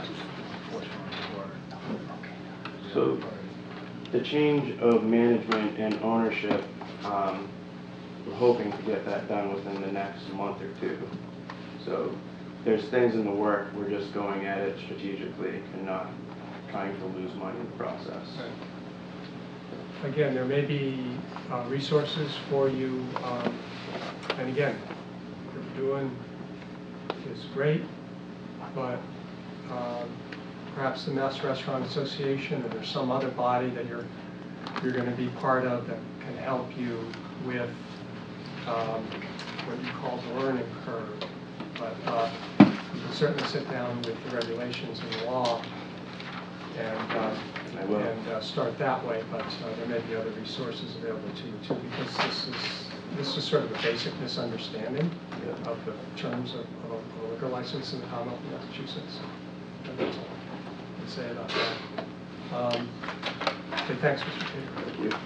So, the change of management and ownership, um, we're hoping to get that done within the next month or two. So, there's things in the work, we're just going at it strategically and not trying to lose money in the process. Right. Again, there may be uh, resources for you, um, and again, what you're doing is great, but um, perhaps the Mass Restaurant Association, or there's some other body that you're you're going to be part of that can help you with um, what you call the learning curve. But uh, you can certainly sit down with the regulations and the law and uh, I will. and uh, start that way. But uh, there may be other resources available to you too, because this is this is sort of a basic misunderstanding Yeah. of the terms of, of a liquor license in the Commonwealth of Massachusetts. And that's all I can say about that. Um, okay, thanks, Mister Taylor. Thank you.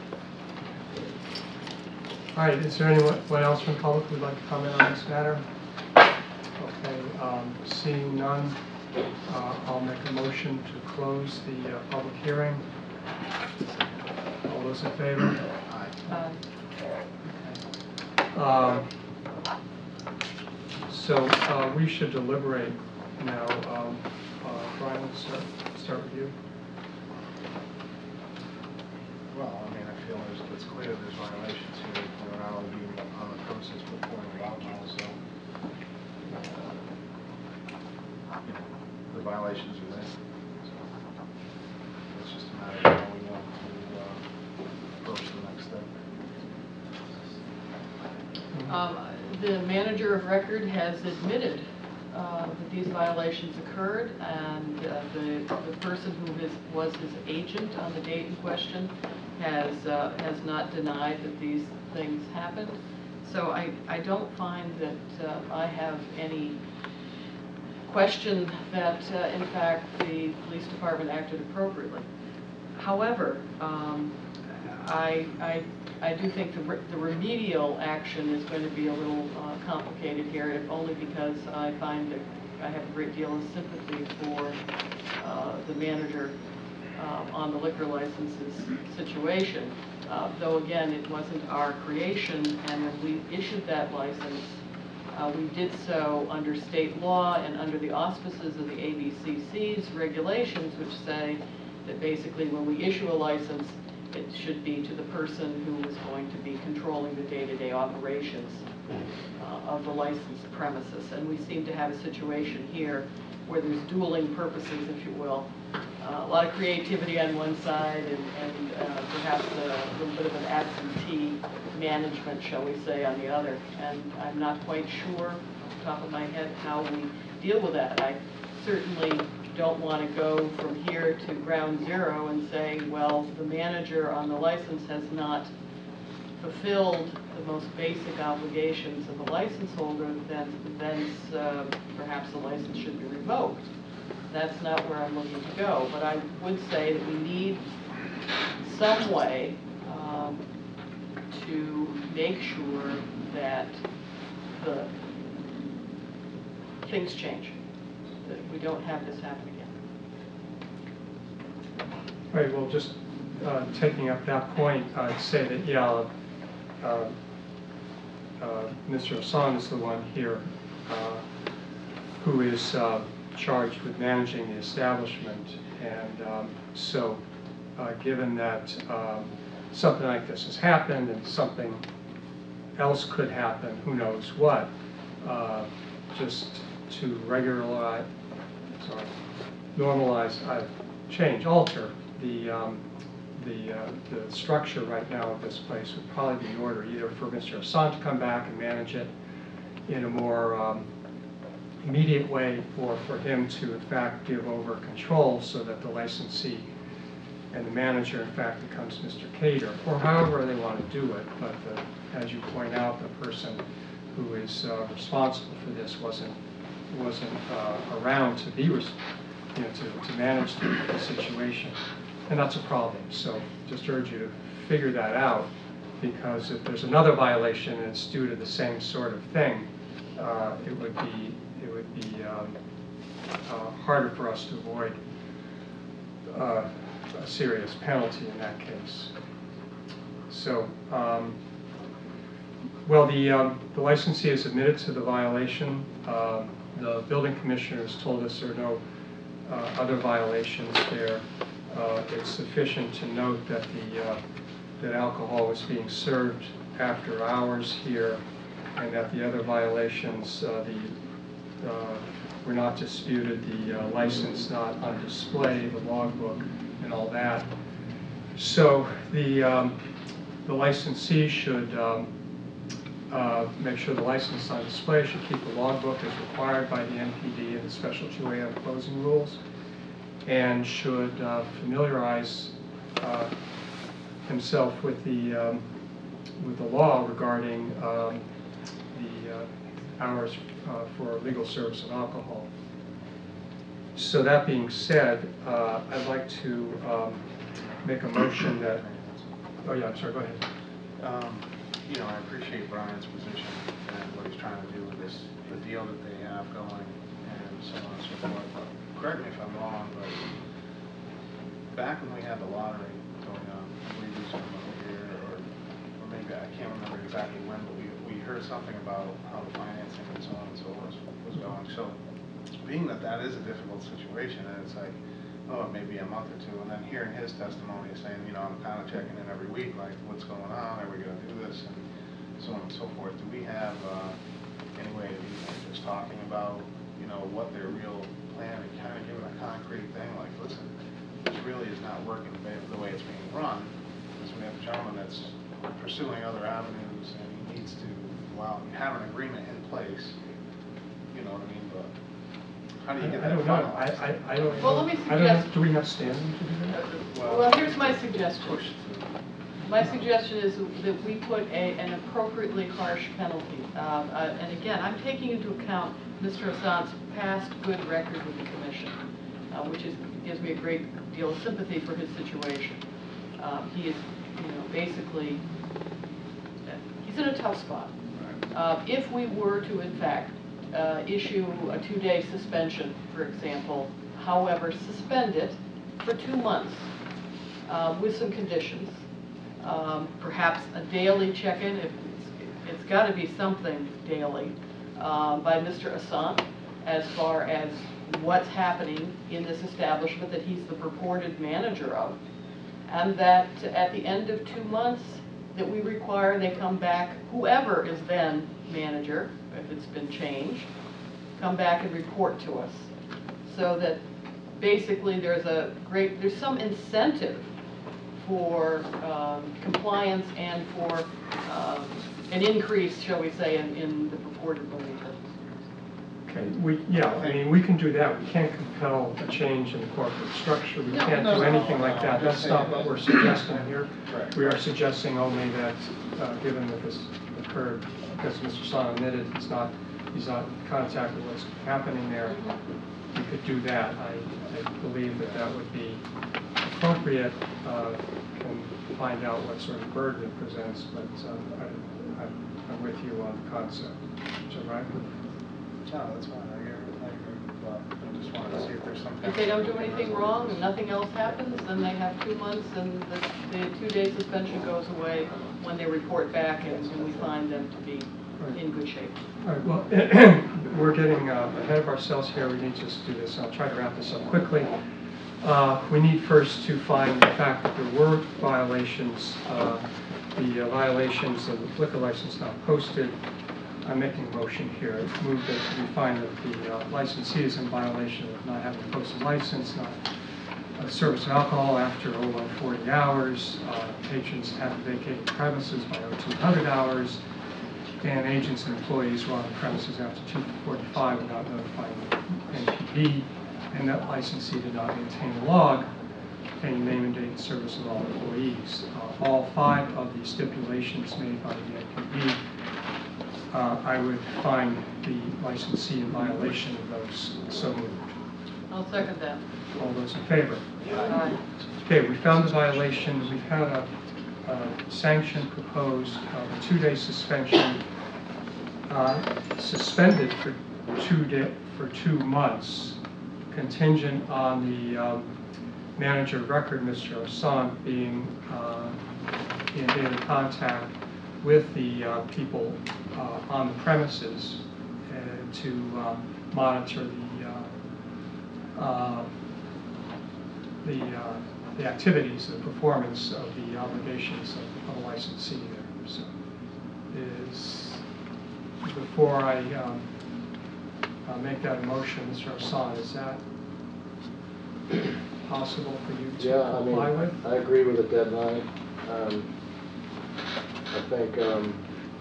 All right, is there anyone else from the public who would like to comment on this matter? Okay, um, seeing none, uh, I'll make a motion to close the uh, public hearing. All those in favor? Uh, Um, So uh, we should deliberate now. Um, uh, Brian, let's start, start with you. Well, I mean, I feel there's, it's clear there's violations here, you know, not only being on the premises but pouring it out now, so. You know, the violations are there. So it's just a matter of how we want to uh, approach the next step. Um, The manager of record has admitted uh, that these violations occurred, and uh, the, the person who is, was his agent on the date in question has, uh, has not denied that these things happened. So I, I don't find that uh, I have any question that, uh, in fact, the police department acted appropriately. However, um, I, I, I do think the, re- the remedial action is going to be a little uh, complicated here, if only because I find that I have a great deal of sympathy for uh, the manager uh, on the liquor licenses situation. Uh, though again, it wasn't our creation, and when we issued that license, uh, we did so under state law and under the auspices of the A B C C's regulations, which say that basically when we issue a license, it should be to the person who is going to be controlling the day-to-day operations uh, of the licensed premises. And we seem to have a situation here where there's dueling purposes, if you will. Uh, a lot of creativity on one side and, and uh, perhaps a little bit of an absentee management, shall we say, on the other. And I'm not quite sure, off the top of my head, how we deal with that. I certainly don't want to go from here to ground zero and say, well, the manager on the license has not fulfilled the most basic obligations of the license holder, then, then uh, perhaps the license should be revoked. That's not where I'm looking to go, but I would say that we need some way um, to make sure that the things change, that we don't have this happen again. Right, well, just uh, taking up that point, I'd say that, yeah, uh, uh, Mister Hassan is the one here uh, who is uh, charged with managing the establishment, and um, so uh, given that um, something like this has happened and something else could happen, who knows what, uh, just to regularize, sorry, normalize, uh, change, alter the um, the uh, the structure right now of this place would probably be in order, either for Mister Hassan to come back and manage it in a more um, immediate way, or for him to in fact give over control so that the licensee and the manager in fact becomes Mister Cater, or however they want to do it. But the, as you point out, the person who is uh, responsible for this wasn't wasn't uh, around to be res you know to, to manage the, the situation, and that's a problem. So just urge you to figure that out, because if there's another violation and it's due to the same sort of thing, uh, it would be it would be um, uh, harder for us to avoid uh, a serious penalty in that case. So, um, well, the, um, the licensee is admitted to the violation. Um, the building commissioner has told us there are no uh, other violations there. Uh, it's sufficient to note that the uh, that alcohol was being served after hours here, and that the other violations, uh, the uh, were not disputed, the uh, license not on display, the logbook, and all that. So the um, the licensee should um, uh, make sure the license is on display, should keep the logbook as required by the N P D and the special two A M closing rules, and should uh, familiarize uh, himself with the um, with the law regarding um, the uh, hours uh, for legal service of alcohol. So that being said, uh, I'd like to um, make a motion that, oh yeah, I'm sorry, go ahead. Um, you know, I appreciate Brian's position and what he's trying to do with this, the deal that they have going and so on and so forth. But correct me if I'm wrong, but back when we had the lottery going on, I believe you said over here, or, or maybe I can't remember exactly when, but we, we heard something about how the financing and so on and so forth was going. So being that that is a difficult situation, and it's like, oh, maybe a month or two, and then hearing his testimony saying, you know, I'm kind of checking in every week, like, what's going on, are we going to do this, and so on and so forth. Do we have uh, any way of even just talking about, you know, what their real plan, and kind of giving a concrete thing, like, listen, this really is not working the way it's being run, because we have a gentleman that's pursuing other avenues, and he needs to, well, have an agreement in place, you know what I mean, but how do you get I that don't know. finalized? I, I, I don't Well, know. let me I don't know. suggest- Do we have standing to do that? Well, here's my suggestion. Push through. My suggestion is that we put a, an appropriately harsh penalty. Um, uh, and again, I'm taking into account Mister Hassan's past good record with the commission. uh, which is, gives me a great deal of sympathy for his situation. Um, He is, you know, basically, he's in a tough spot. Uh, If we were to, in fact, uh, issue a two-day suspension, for example, however, suspend it for two months uh, with some conditions, um, perhaps a daily check-in, if it's, it's got to be something daily, uh, by Mister Assant as far as what's happening in this establishment that he's the purported manager of, and that at the end of two months that we require they come back, whoever is then manager, if it's been changed, come back and report to us. So that basically there's a great, there's some incentive for um, compliance and for um, an increase, shall we say, in, in the purported believer. Okay, we, yeah, I mean, we can do that. We can't compel a change in the corporate structure. We No, can't no, do no, anything no, like no, that. I'm That's just not saying what that- we're suggesting here. Correct. We are suggesting only that, uh, given that this occurred, because Mister Son admitted he's not, he's not in contact with what's happening there, we could do that. I, I believe that that would be appropriate. Uh, Can find out what sort of burden it presents, but uh, I, I'm I'm with you on the concept. Is that right? No, that's fine, I agree, I agree, but I just wanted to see if there's something. If they don't do anything wrong and nothing else happens, then they have two months and the, the two-day suspension goes away when they report back and, and we find them to be in good shape. All right, well, we're getting uh, ahead of ourselves here. We need to just do this. I'll try to wrap this up quickly. Uh, We need first to find the fact that there were violations, uh, the uh, violations of the liquor license not posted. I'm making a motion here. I move that we find that the uh, licensee is in violation of not having a posted license, not uh, service of alcohol after oh one forty hours, uh, patrons have vacated premises by oh two hundred hours, and agents and employees who are on the premises after two forty-five without notifying the N P D, and that licensee did not maintain a log containing name and date and service of all employees. Uh, all five of the stipulations made by the N P D, uh, I would find the licensee in violation of those. So moved. I'll second that. All those in favor? Aye. Okay, we found the violation. We've had a, a sanction proposed of a two-day suspension, uh, suspended for two day, for two months, contingent on the um, manager of record, Mister Assant, being uh, in daily contact with the uh, people uh, on the premises uh, to uh, monitor the uh, uh, the uh, the activities, the performance of the obligations of, of a licensee there. So, is before I um, uh, make that motion, Mister Assant, is that possible for you to Yeah, I mean, comply with? I agree with the deadline. Um, I think, um,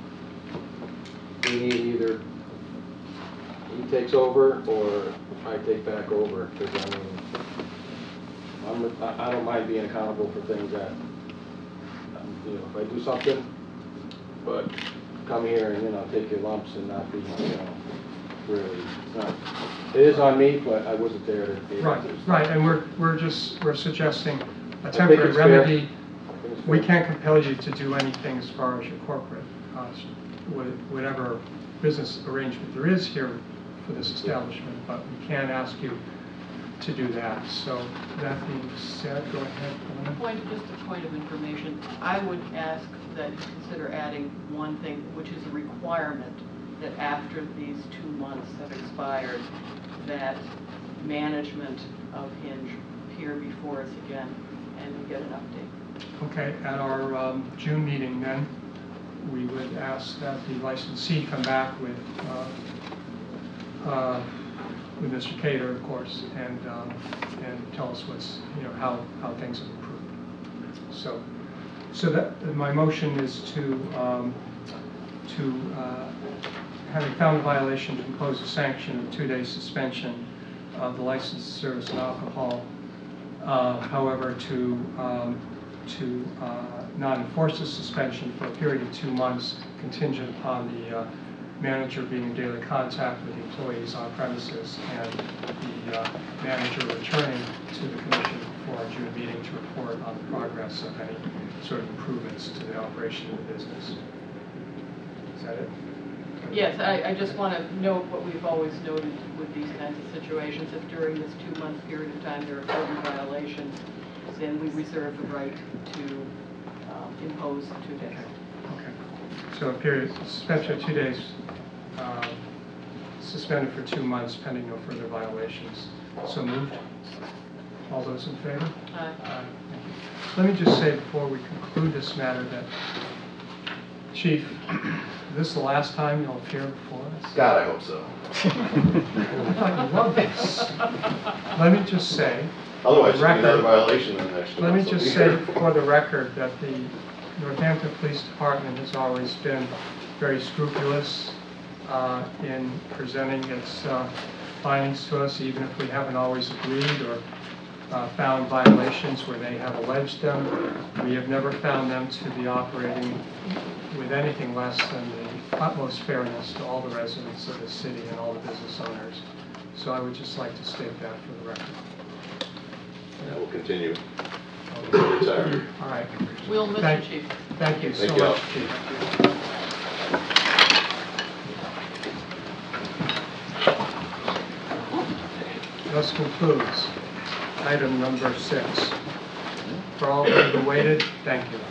we need either he takes over or I take back over, because I mean, I'm, I I don't mind being accountable for things that, um, you know, if I do something, but come here and, you know, take your lumps and not be, you know, really, it's not, it is on me, but I wasn't there to be able Right, to. right, and we're, we're just, we're suggesting a think temporary it's fair. remedy. I think it's We fair. can't compel you to do anything as far as your corporate, uh, wha- whatever business arrangement there is here for this establishment, but we can ask you to do that. So that being said, go ahead, Elena. Point, just a point of information, I would ask that you consider adding one thing, which is a requirement that after these two months have expired, that management of Hinge appear before us again and we get an update. Okay, at our um, June meeting then, we would ask that the licensee come back with, uh, uh, with Mister Cater, of course, and, um, and tell us what's, you know, how, how things have improved. So, so that, my motion is to, um, to, uh, having found a violation, to impose a sanction of two-day suspension of the license to service of alcohol. Uh, however, to, um, to uh, not enforce the suspension for a period of two months contingent upon the uh, manager being in daily contact with the employees on premises, and the uh, manager returning to the commission for our June meeting to report on the progress of any sort of improvements to the operation of the business. Is that it? Yes, I, I just want to note what we've always noted with these kinds of situations. If during this two-month period of time there are further violations, then we reserve the right to um, impose two days. Okay. So a period, suspension of two days, uh, suspended for two months pending no further violations. So moved. All those in favor? Aye. Aye. Thank you. Let me just say before we conclude this matter that, Chief, is this the last time you'll appear before us? God, I hope so. I thought you loved this. Let me just say, Otherwise, record- another violation in the next let me month, so just be say careful. for the record that the Northampton Police Department has always been very scrupulous uh, in presenting its uh, findings to us, even if we haven't always agreed or uh, found violations where they have alleged them. We have never found them to be operating with anything less than the utmost fairness to all the residents of the city and all the business owners. So I would just like to state that for the record. That will continue. until retirement. All right. We'll miss Thank- you, Chief. Thank you so Thank you all. much, Chief. This concludes item number six. For all who have waited, thank you.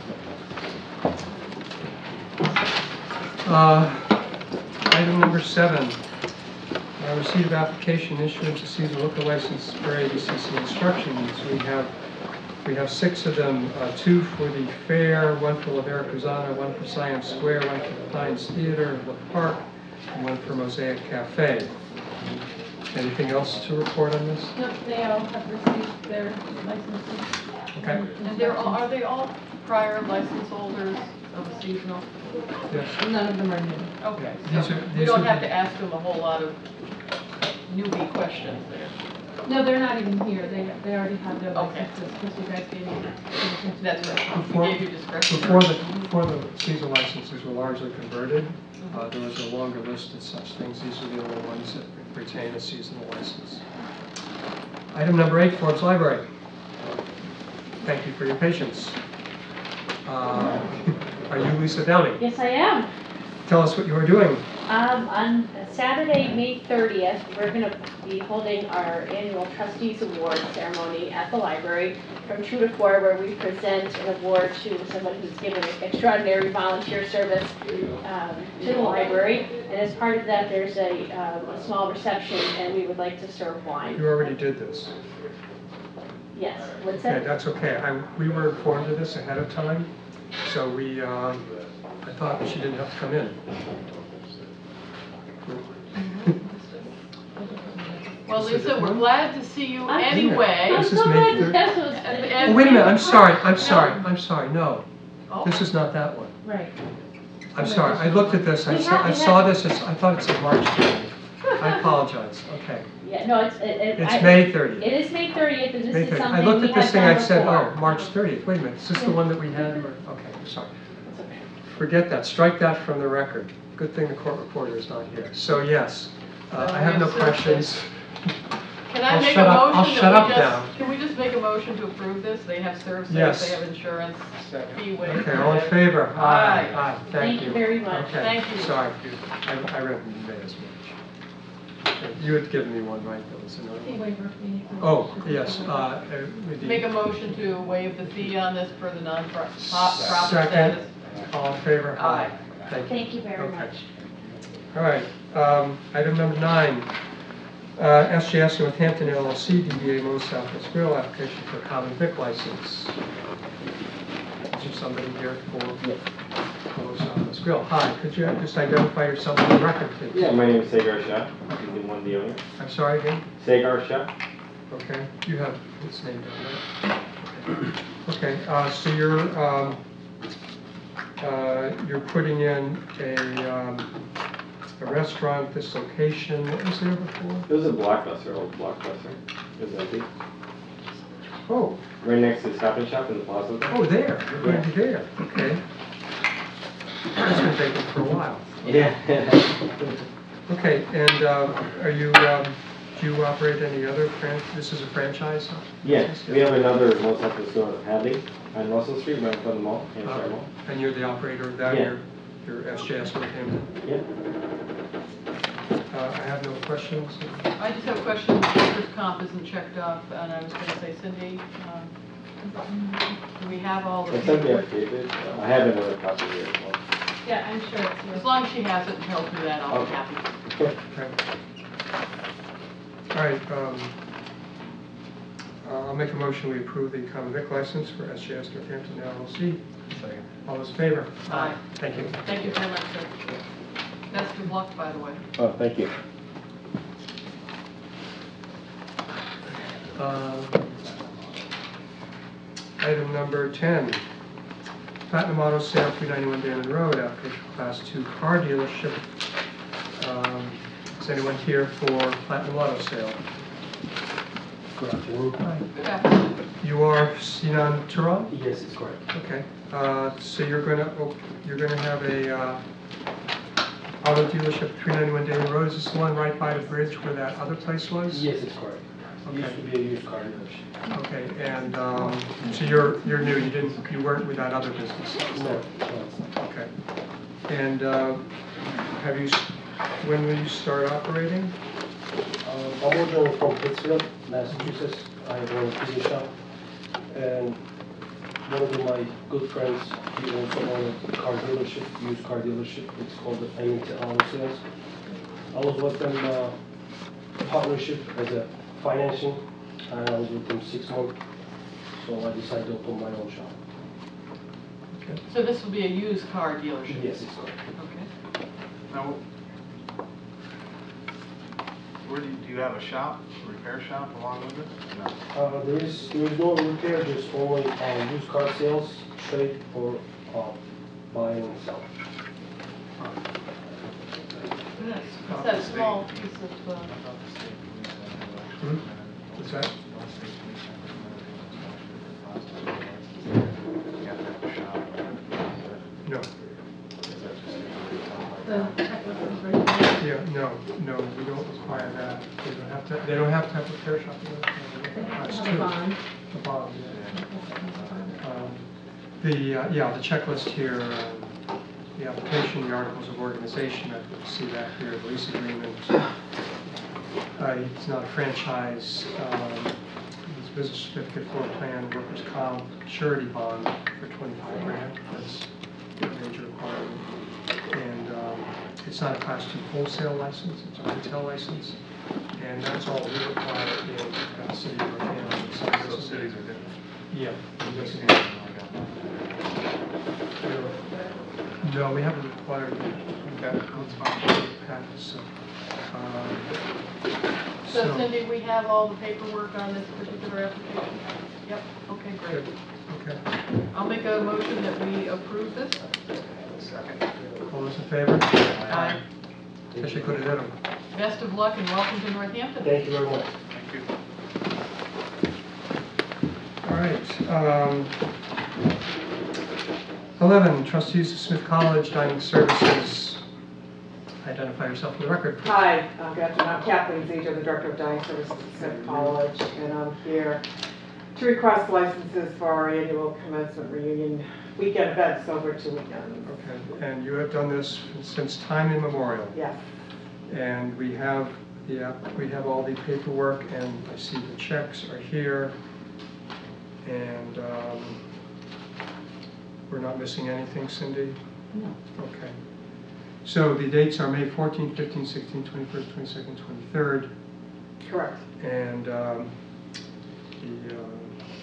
Uh, Item number seven, uh, receipt of application issuance of seasonal liquor license for A B C C Instructions. We have, we have six of them, uh, two for the fair, one for La Veracruzana, one for Siam Square, one for the Pines Theater, the park, and one for Mosaic Cafe. Anything else to report on this? No, they all have received their licenses. Okay. And they're, all- are they all prior license holders of a seasonal? Yes. None of them are new. Okay, These so are- we these don't are have the- to ask them a whole lot of newbie questions there. No, they're not even here. They, they already have their Okay. licenses because you guys gave me permission to That's right, we Before- gave you discretion. Before the, before the season licenses were largely converted, uh, there was a longer list of such things. These are the only ones that retain a seasonal license. Item number eight, Forbes Library. Thank you for your patience. Uh, Are you Lisa Downing? Yes, I am. Tell us what you are doing. Um, on Saturday, May thirtieth, we're gonna be holding our annual trustees award ceremony at the library from two to four, where we present an award to someone who's given extraordinary volunteer service um, to the library. And as part of that, there's a, um, a small reception, and we would like to serve wine. You already did this. Yes, what's Okay, that? that's okay. I, we were informed of this ahead of time, so we, um, I thought she didn't have to come in. Well, Lisa, we're glad to see you I'm- anyway. I'm This is so May glad third. that was, And- Oh, and wait a minute, we I'm were- sorry, I'm No. sorry, I'm sorry, no. Oh. This is not that one. Right. I'm sorry, I looked at this, I We saw, have- I we saw have- this, as- I thought it said March thirtieth. I apologize, okay. yeah, no, it's, it, it. I- It's May thirtieth. It is May thirtieth, and May this is thirtieth. I something looked we at this have thing, I done said, before. oh, March thirtieth, wait a minute, is this the one that we had? or- Okay, I'm sorry. It's okay. Forget that, strike that from the record. Good thing the court reporter is not here. So yes, uh, I have no Well, we have questions. Can I I'll make a shut up- I'll motion shut that up we now. just, can we just make a motion to approve this? They have served, Yes. they have insurance, fee waived. Okay, all in favor? Aye. Aye, thank Thank you. you very much. Okay, Thank you. sorry, I, I read May as much. Okay, you had given me one, right, that was another Fee one? waiver. we need to- Oh, yes, uh, uh, with the- Make a motion to waive the fee on this for the non-profit status. Second, all in favor? Aye. Thank you. Thank you very Okay. much. All right, um, item number nine, uh, S J S Northampton L L C, D B A Mo Southwest Grill, application for common vic license. Is there somebody here for Mo Southwest Grill? Hi, could you just identify yourself for the record, please? Yeah, my name is Sagar Shah. I'm one of the owners. I'm sorry again? Sagar Shah. Okay, you have his name down there. Okay, uh, so you're, um, uh, you're putting in a, um, a restaurant, this location, what was there before? It was a Blockbuster, old Blockbuster. It was empty. Oh, Right next to Stop and Shop in the plaza. oh, there, you're going to be there, okay. It's been vacant for a while. Yeah. Okay, and um, are you, um, do you operate any other fran, this is a franchise? huh? Yes, we have another motorcycle store at Hadley on Russell Street, right in front of the mall, in Uh, Shire Mall. And you're the operator of that? Yeah. You're, you're S J S Northampton? Yeah. Uh, I have no questions. I just have a question, workers' comp isn't checked off, and I was gonna say, Cindy, um, do we have all the It's something paperwork? updated. Uh, I have another copy here as well. Yeah, I'm sure it's As yours. long as she has it and tells me that, I'll be Okay. happy. Okay. All right, um, uh, I'll make a motion, we approve the common vic license for S J S Northampton L L C. Second. All those in favor? Aye. Thank you. Thank you very much, sir. Best of luck, by the way. Oh, thank you. Um, Item number ten, Platinum Auto Sale, three ninety-one Damon Road, application for Class two car dealership. Um, Is anyone here for Platinum Auto Sale? Good afternoon. Good afternoon. You are Sinan Turan? Yes, it's correct. Okay, uh, so you're gonna, oh, you're gonna have a uh, auto dealership, three ninety-one Damon Road. Is this the one right by the bridge where that other place was? Yes, it's correct. It used Okay. to be a used car dealership. Okay, and um, so you're, you're new, you didn't, you weren't with that other business? No, no. Okay. And uh, have you, s- when will you start operating? Um, I'm originally from Pittsfield, Massachusetts. I run a pizza shop. And one of my good friends, he also owns a car dealership, used car dealership. It's called the Pennington Auto Sales. I was with them uh, partnership as a financing. And I was with them six months. So I decided to open my own shop. Okay. So this will be a used car dealership? Yes, it's correct. Okay. Now, where do you, do you have a shop, a repair shop along with it? No. Uh, there is, there is no repair, just only uh, used car sales, trade for uh, buying and selling. Yes, it's that small piece of, uh, Hmm? What's that? No. The checklist is right there. Yeah, no, no, we don't require that. They don't have to, they don't have to have a repair shop. They don't They have Class to have two. a bond. A bond, yeah. Um, The, uh, yeah, the checklist here, um, the application, the articles of organization, I can see that here, the lease agreement. Uh, It's not a franchise, um, it's business certificate, floor plan, workers' comp, surety bond for twenty-five grand. That's a major requirement. And um, it's not a class two wholesale license, it's a retail license. And that's all we require in uh, the city of Northampton. So cities are different. Yeah. Just- No, we haven't required that. Okay, that's fine. Patent, so, um, so Cindy, we have all the paperwork on this particular application? Yep, okay, great. Good. Okay. I'll make a motion that we approve this. Second. All those in favor? Aye. Guess you could have did them. Best of luck and welcome to Northampton. Thank you very much. Thank you. All right. um, eleven, trustees of Smith College Dining Services. Identify yourself for the record. Hi, uh, good afternoon. I'm Kathleen Zager, the Director of Dining Services at Smith College, and I'm here to request licenses for our annual commencement reunion weekend events over two weekends. Okay. And you have done this since time immemorial. Yes. And we have, the app- we have all the paperwork, and I see the checks are here. And um, we're not missing anything, Cindy? No. Okay. So the dates are May fourteenth, fifteenth, sixteenth, twenty-first, twenty-second, twenty-third. Correct. And um, the, uh,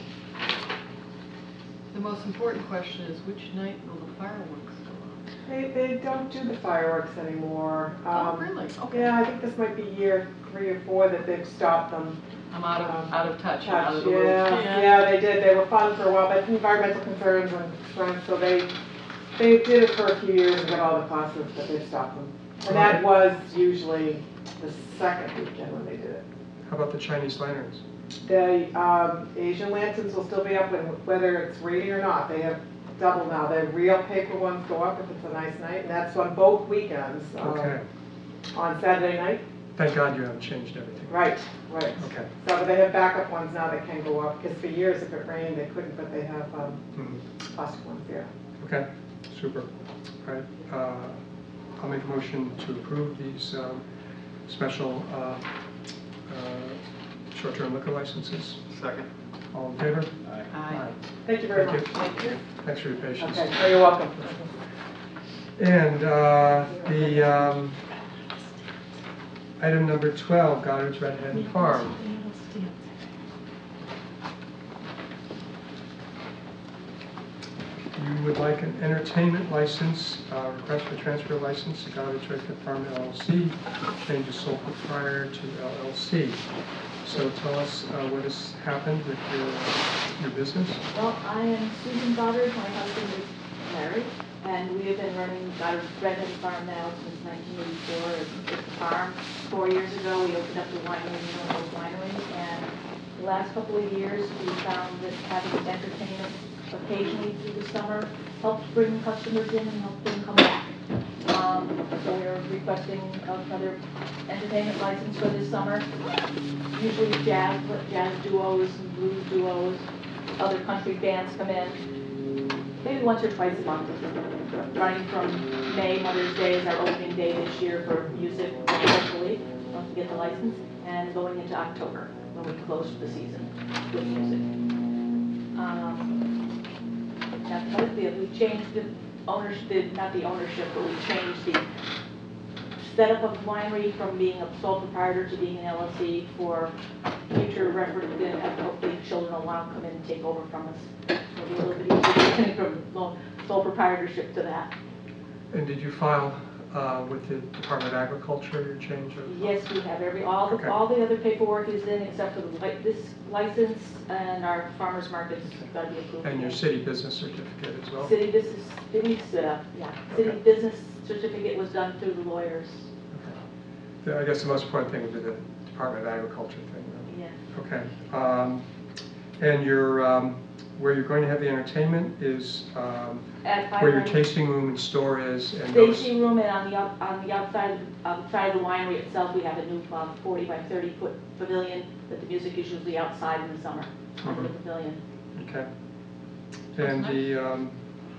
The most important question is, which night will the fireworks go on? They, they don't do the fireworks anymore. Oh, Um, really? Okay. Yeah, I think this might be year three or four that they've stopped them. I'm out of, Um, out of touch, I'm out Touch, of the loop. yeah, yeah, they did. They were fun for a while, but environmental concerns and strength, so they they did it for a few years and got all the classes, but they stopped them. And that was usually the second weekend when they did it. how about the Chinese lanterns? The um, Asian lanterns will still be up, and whether it's raining or not, they have double now. The real paper ones go up if it's a nice night, and that's on both weekends. um, Okay. On Saturday night. Thank God you haven't changed everything. Right, right. Okay. So, but they have backup ones now that can go up, because for years if it rained, they couldn't, but they have um, Mhm. plastic ones, yeah. Okay, super. All right, uh, I'll make a motion to approve these um, special uh, uh, short-term liquor licenses. Second. All in favor? Aye. Thank you very Thank much. you. Thank you. Thanks for your patience. Okay, oh, you're welcome. And uh, the um, item number twelve, Goddard's Red Hen Farm. You would like an entertainment license, uh, request for transfer license to Goddard's Red Hen Farm L L C, change of sole proprietor to L L C. So tell us uh, what has happened with your, your business? Well, I am Susan Goddard, my husband is Larry, and we have been running Goddard Red Hen Farm now since nineteen eighty-four. It's it's a farm. Four years ago, we opened up the winery, Middle Winery, and the last couple of years, we found that having entertainment occasionally through the summer helps bring customers in and help them come back. Um, so we're requesting another entertainment license for this summer. Usually jazz, jazz duos and blues duos, other country bands come in, maybe once or twice a month. Running from May, Mother's Day is our opening day this year for music, hopefully, once we get the license, and going into October, when we close for the season with music. Um, That's about it. We changed the ownership, not the ownership, but we changed the setup of the winery from being a sole proprietor to being an L L C for future reference. Hopefully children will want to come in and take over from us. It'll be a little bit easier from sole proprietorship to that. And did you file uh, with the Department of Agriculture your change of? Yes, we have every, all the, Okay. all the other paperwork is in except for the, li- this license, and our farmer's market's got to be approved. And your city business certificate as well? City business, city, uh, yeah, city Okay. business certificate was done through the lawyers. Okay. I guess the most important thing would be the Department of Agriculture thing. Right? Yeah. Okay. Um, and your, um, where you're going to have the entertainment is um, At five where your hundred tasting room and store is, and those. Tasting room, and on the, out- on the outside, of the- outside of the winery itself, we have a new um, forty by thirty foot pavilion, but the music is usually outside in the summer, under the Mhm. pavilion. Okay. And the, um,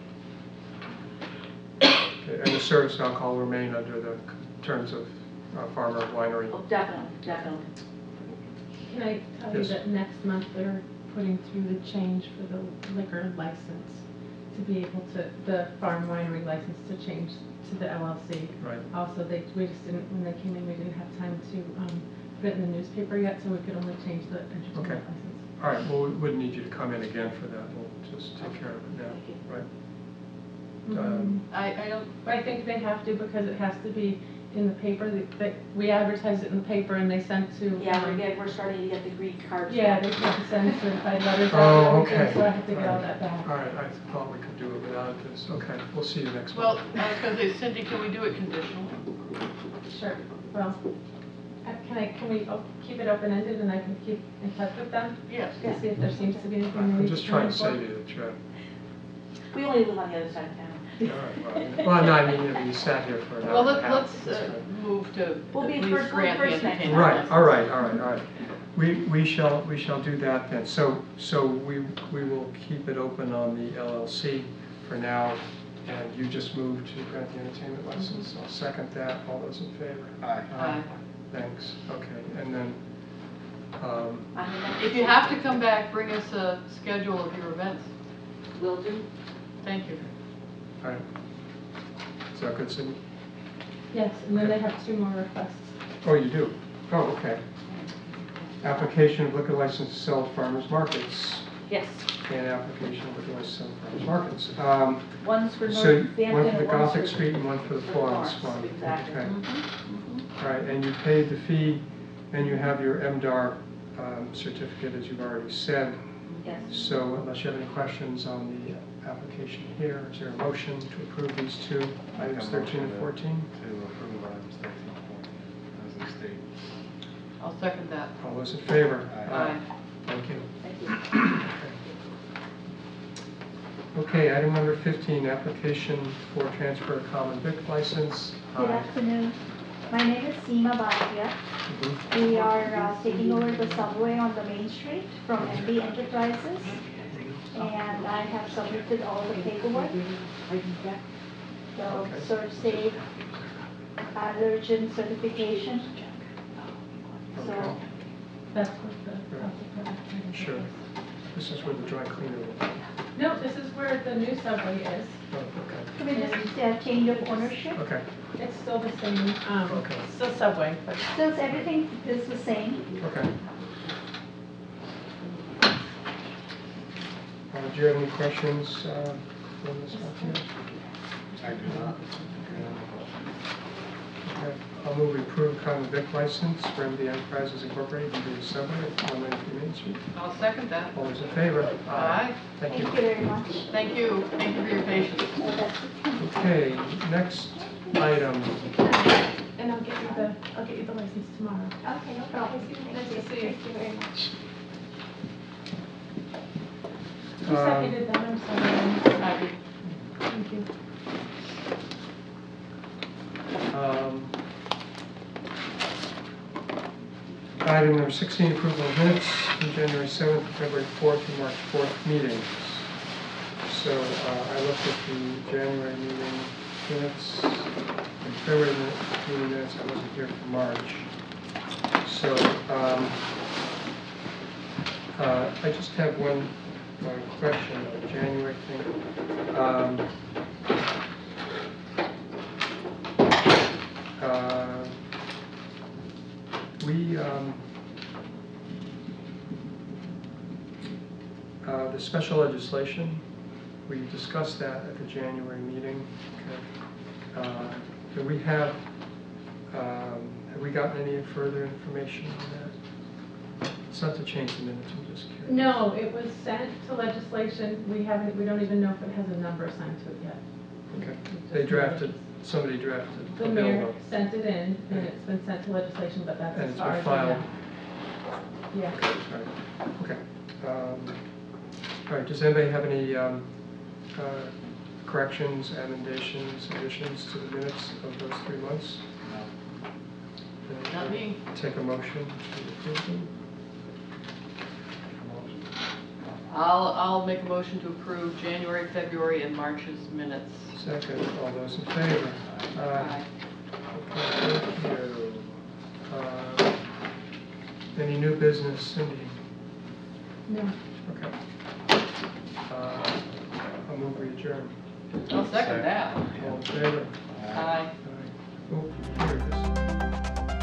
okay, and the service alcohol will remain under the terms of uh, farmer winery. Oh, definitely, definitely. Can I tell you Yes. that next month they're putting through the change for the liquor license to be able to, the farm winery license to change to the L L C. Right. Also, they, we just didn't, when they came in, we didn't have time to um, put it in the newspaper yet, so we could only change the entertainment Okay. license. All right, well, we wouldn't need you to come in again for that. We'll just take care of it now, right? Um, I, I don't, But I think they have to because it has to be in the paper, that, that we advertise it in the paper and they sent to. Yeah, we're um, getting, we're starting to get the Greek cards. Yeah, back. they have to send certified letters Oh, out and everything, okay. so I have to get all Right. that back. All right, I thought we could do it without this. Okay, we'll see you next well, month. I was gonna say, Cindy, can we do it conditionally? Sure, well, uh, can I, can we op- keep it open-ended and I can keep in touch with them? Yes. To see if there seems to be anything they I'm need just to trying to sign save for? you the trip. We only live on the other side of town. All right, well, well, no, I mean, you know, you sat here for an hour Well, and a let- half. let's That's uh, right. move to We'll be at first- least we'll grant the first next entertainment. Right, license. all right, all right, all right. We, we shall, we shall do that then. So, so we, we will keep it open on the L L C for now, and you just moved to grant the entertainment license. I'll second that. All those in favor? Aye. Aye. Thanks, okay, and then, um, On the next- If you have to come back, bring us a schedule of your events. Will do. Thank you. all right. Is that good, Cindy? Yes, and then they have two more requests. Oh, you do? Oh, okay. Application of liquor license to sell at farmers markets, Yes. and application of liquor license to sell at farmers markets. Um, One's for So, Northampton one for the and one's Gothic for Street and one for the for Florence Florence, one. exactly. Okay. Mm-hmm. All right, and you paid the fee, and you have your M D R um, certificate, as you've already said. Yes. So unless you have any questions on the application here, is there a motion to approve these two, items thirteen and fourteen? To approve items thirteen and fourteen as they state. I'll second that. All those in favor? Aye. Aye. Thank you. Thank you. Okay. Okay, item number fifteen, application for transfer of common vic license. Good Hi. afternoon. My name is Seema Bhatia. Mhm. We are uh, taking over the subway on the Main Street from M B Enterprises. And I have submitted all the paperwork. The Okay. search safe, allergen certification. Okay. So, That's what the, that's the product. Sure. This is where the dry cleaner will be. No, this is where the new subway is. Oh, okay. can we just uh, change of ownership? Okay, It's still the same, um, Okay. still subway, but Still, everything is the same. okay. Uh, do you have any questions, uh, for Miz Bhatia? I do not. Okay. I'll move we approve common vic license for M B Enterprises Incorporated to do the subway at one ninety-three Main Street. I'll second that. All those in favor? Aye. Thank Thank you. you very much. Thank you, thank you for your patience. So that's it. Okay, next item. and I'll get you the, I'll get you the license tomorrow. Okay, no problem. Nice to see you. Thank you very much. Who Um, seconded that? I'm sorry. Happy. Thank you. Um, Item number sixteen, approval of minutes from January seventh, February fourth, and March fourth meetings. So uh, I looked at the January meeting minutes, and February mi- meeting minutes, I wasn't here for March. So um, uh, I just have one, one question on the January thing. Um, Uh, We, um, uh, the special legislation, we discussed that at the January meeting. Okay. Uh, Do we have, um, have we gotten any further information on that? It's not to change the minutes, I'm just curious. No, it was sent to legislation. We haven't, we don't even know if it has a number assigned to it yet. Okay. They drafted, somebody drafted The a bill, mayor though. sent it in, and it's been sent to legislation, but that's And as it's far been as we filed. know. Yeah. Okay, all right. Okay. Um, All right, does anybody have any um, uh, corrections, emendations, additions to the minutes of those three months? No. Not me. Take a motion to approve them? I'll, I'll make a motion to approve January, February, and March's minutes. Second, all those in favor? Aye. Okay, thank you. Uh, Any new business, Cindy? No. Okay. Uh, I'll move we adjourn. I'll second that. All in favor? Aye. Aye. Oh, here it is.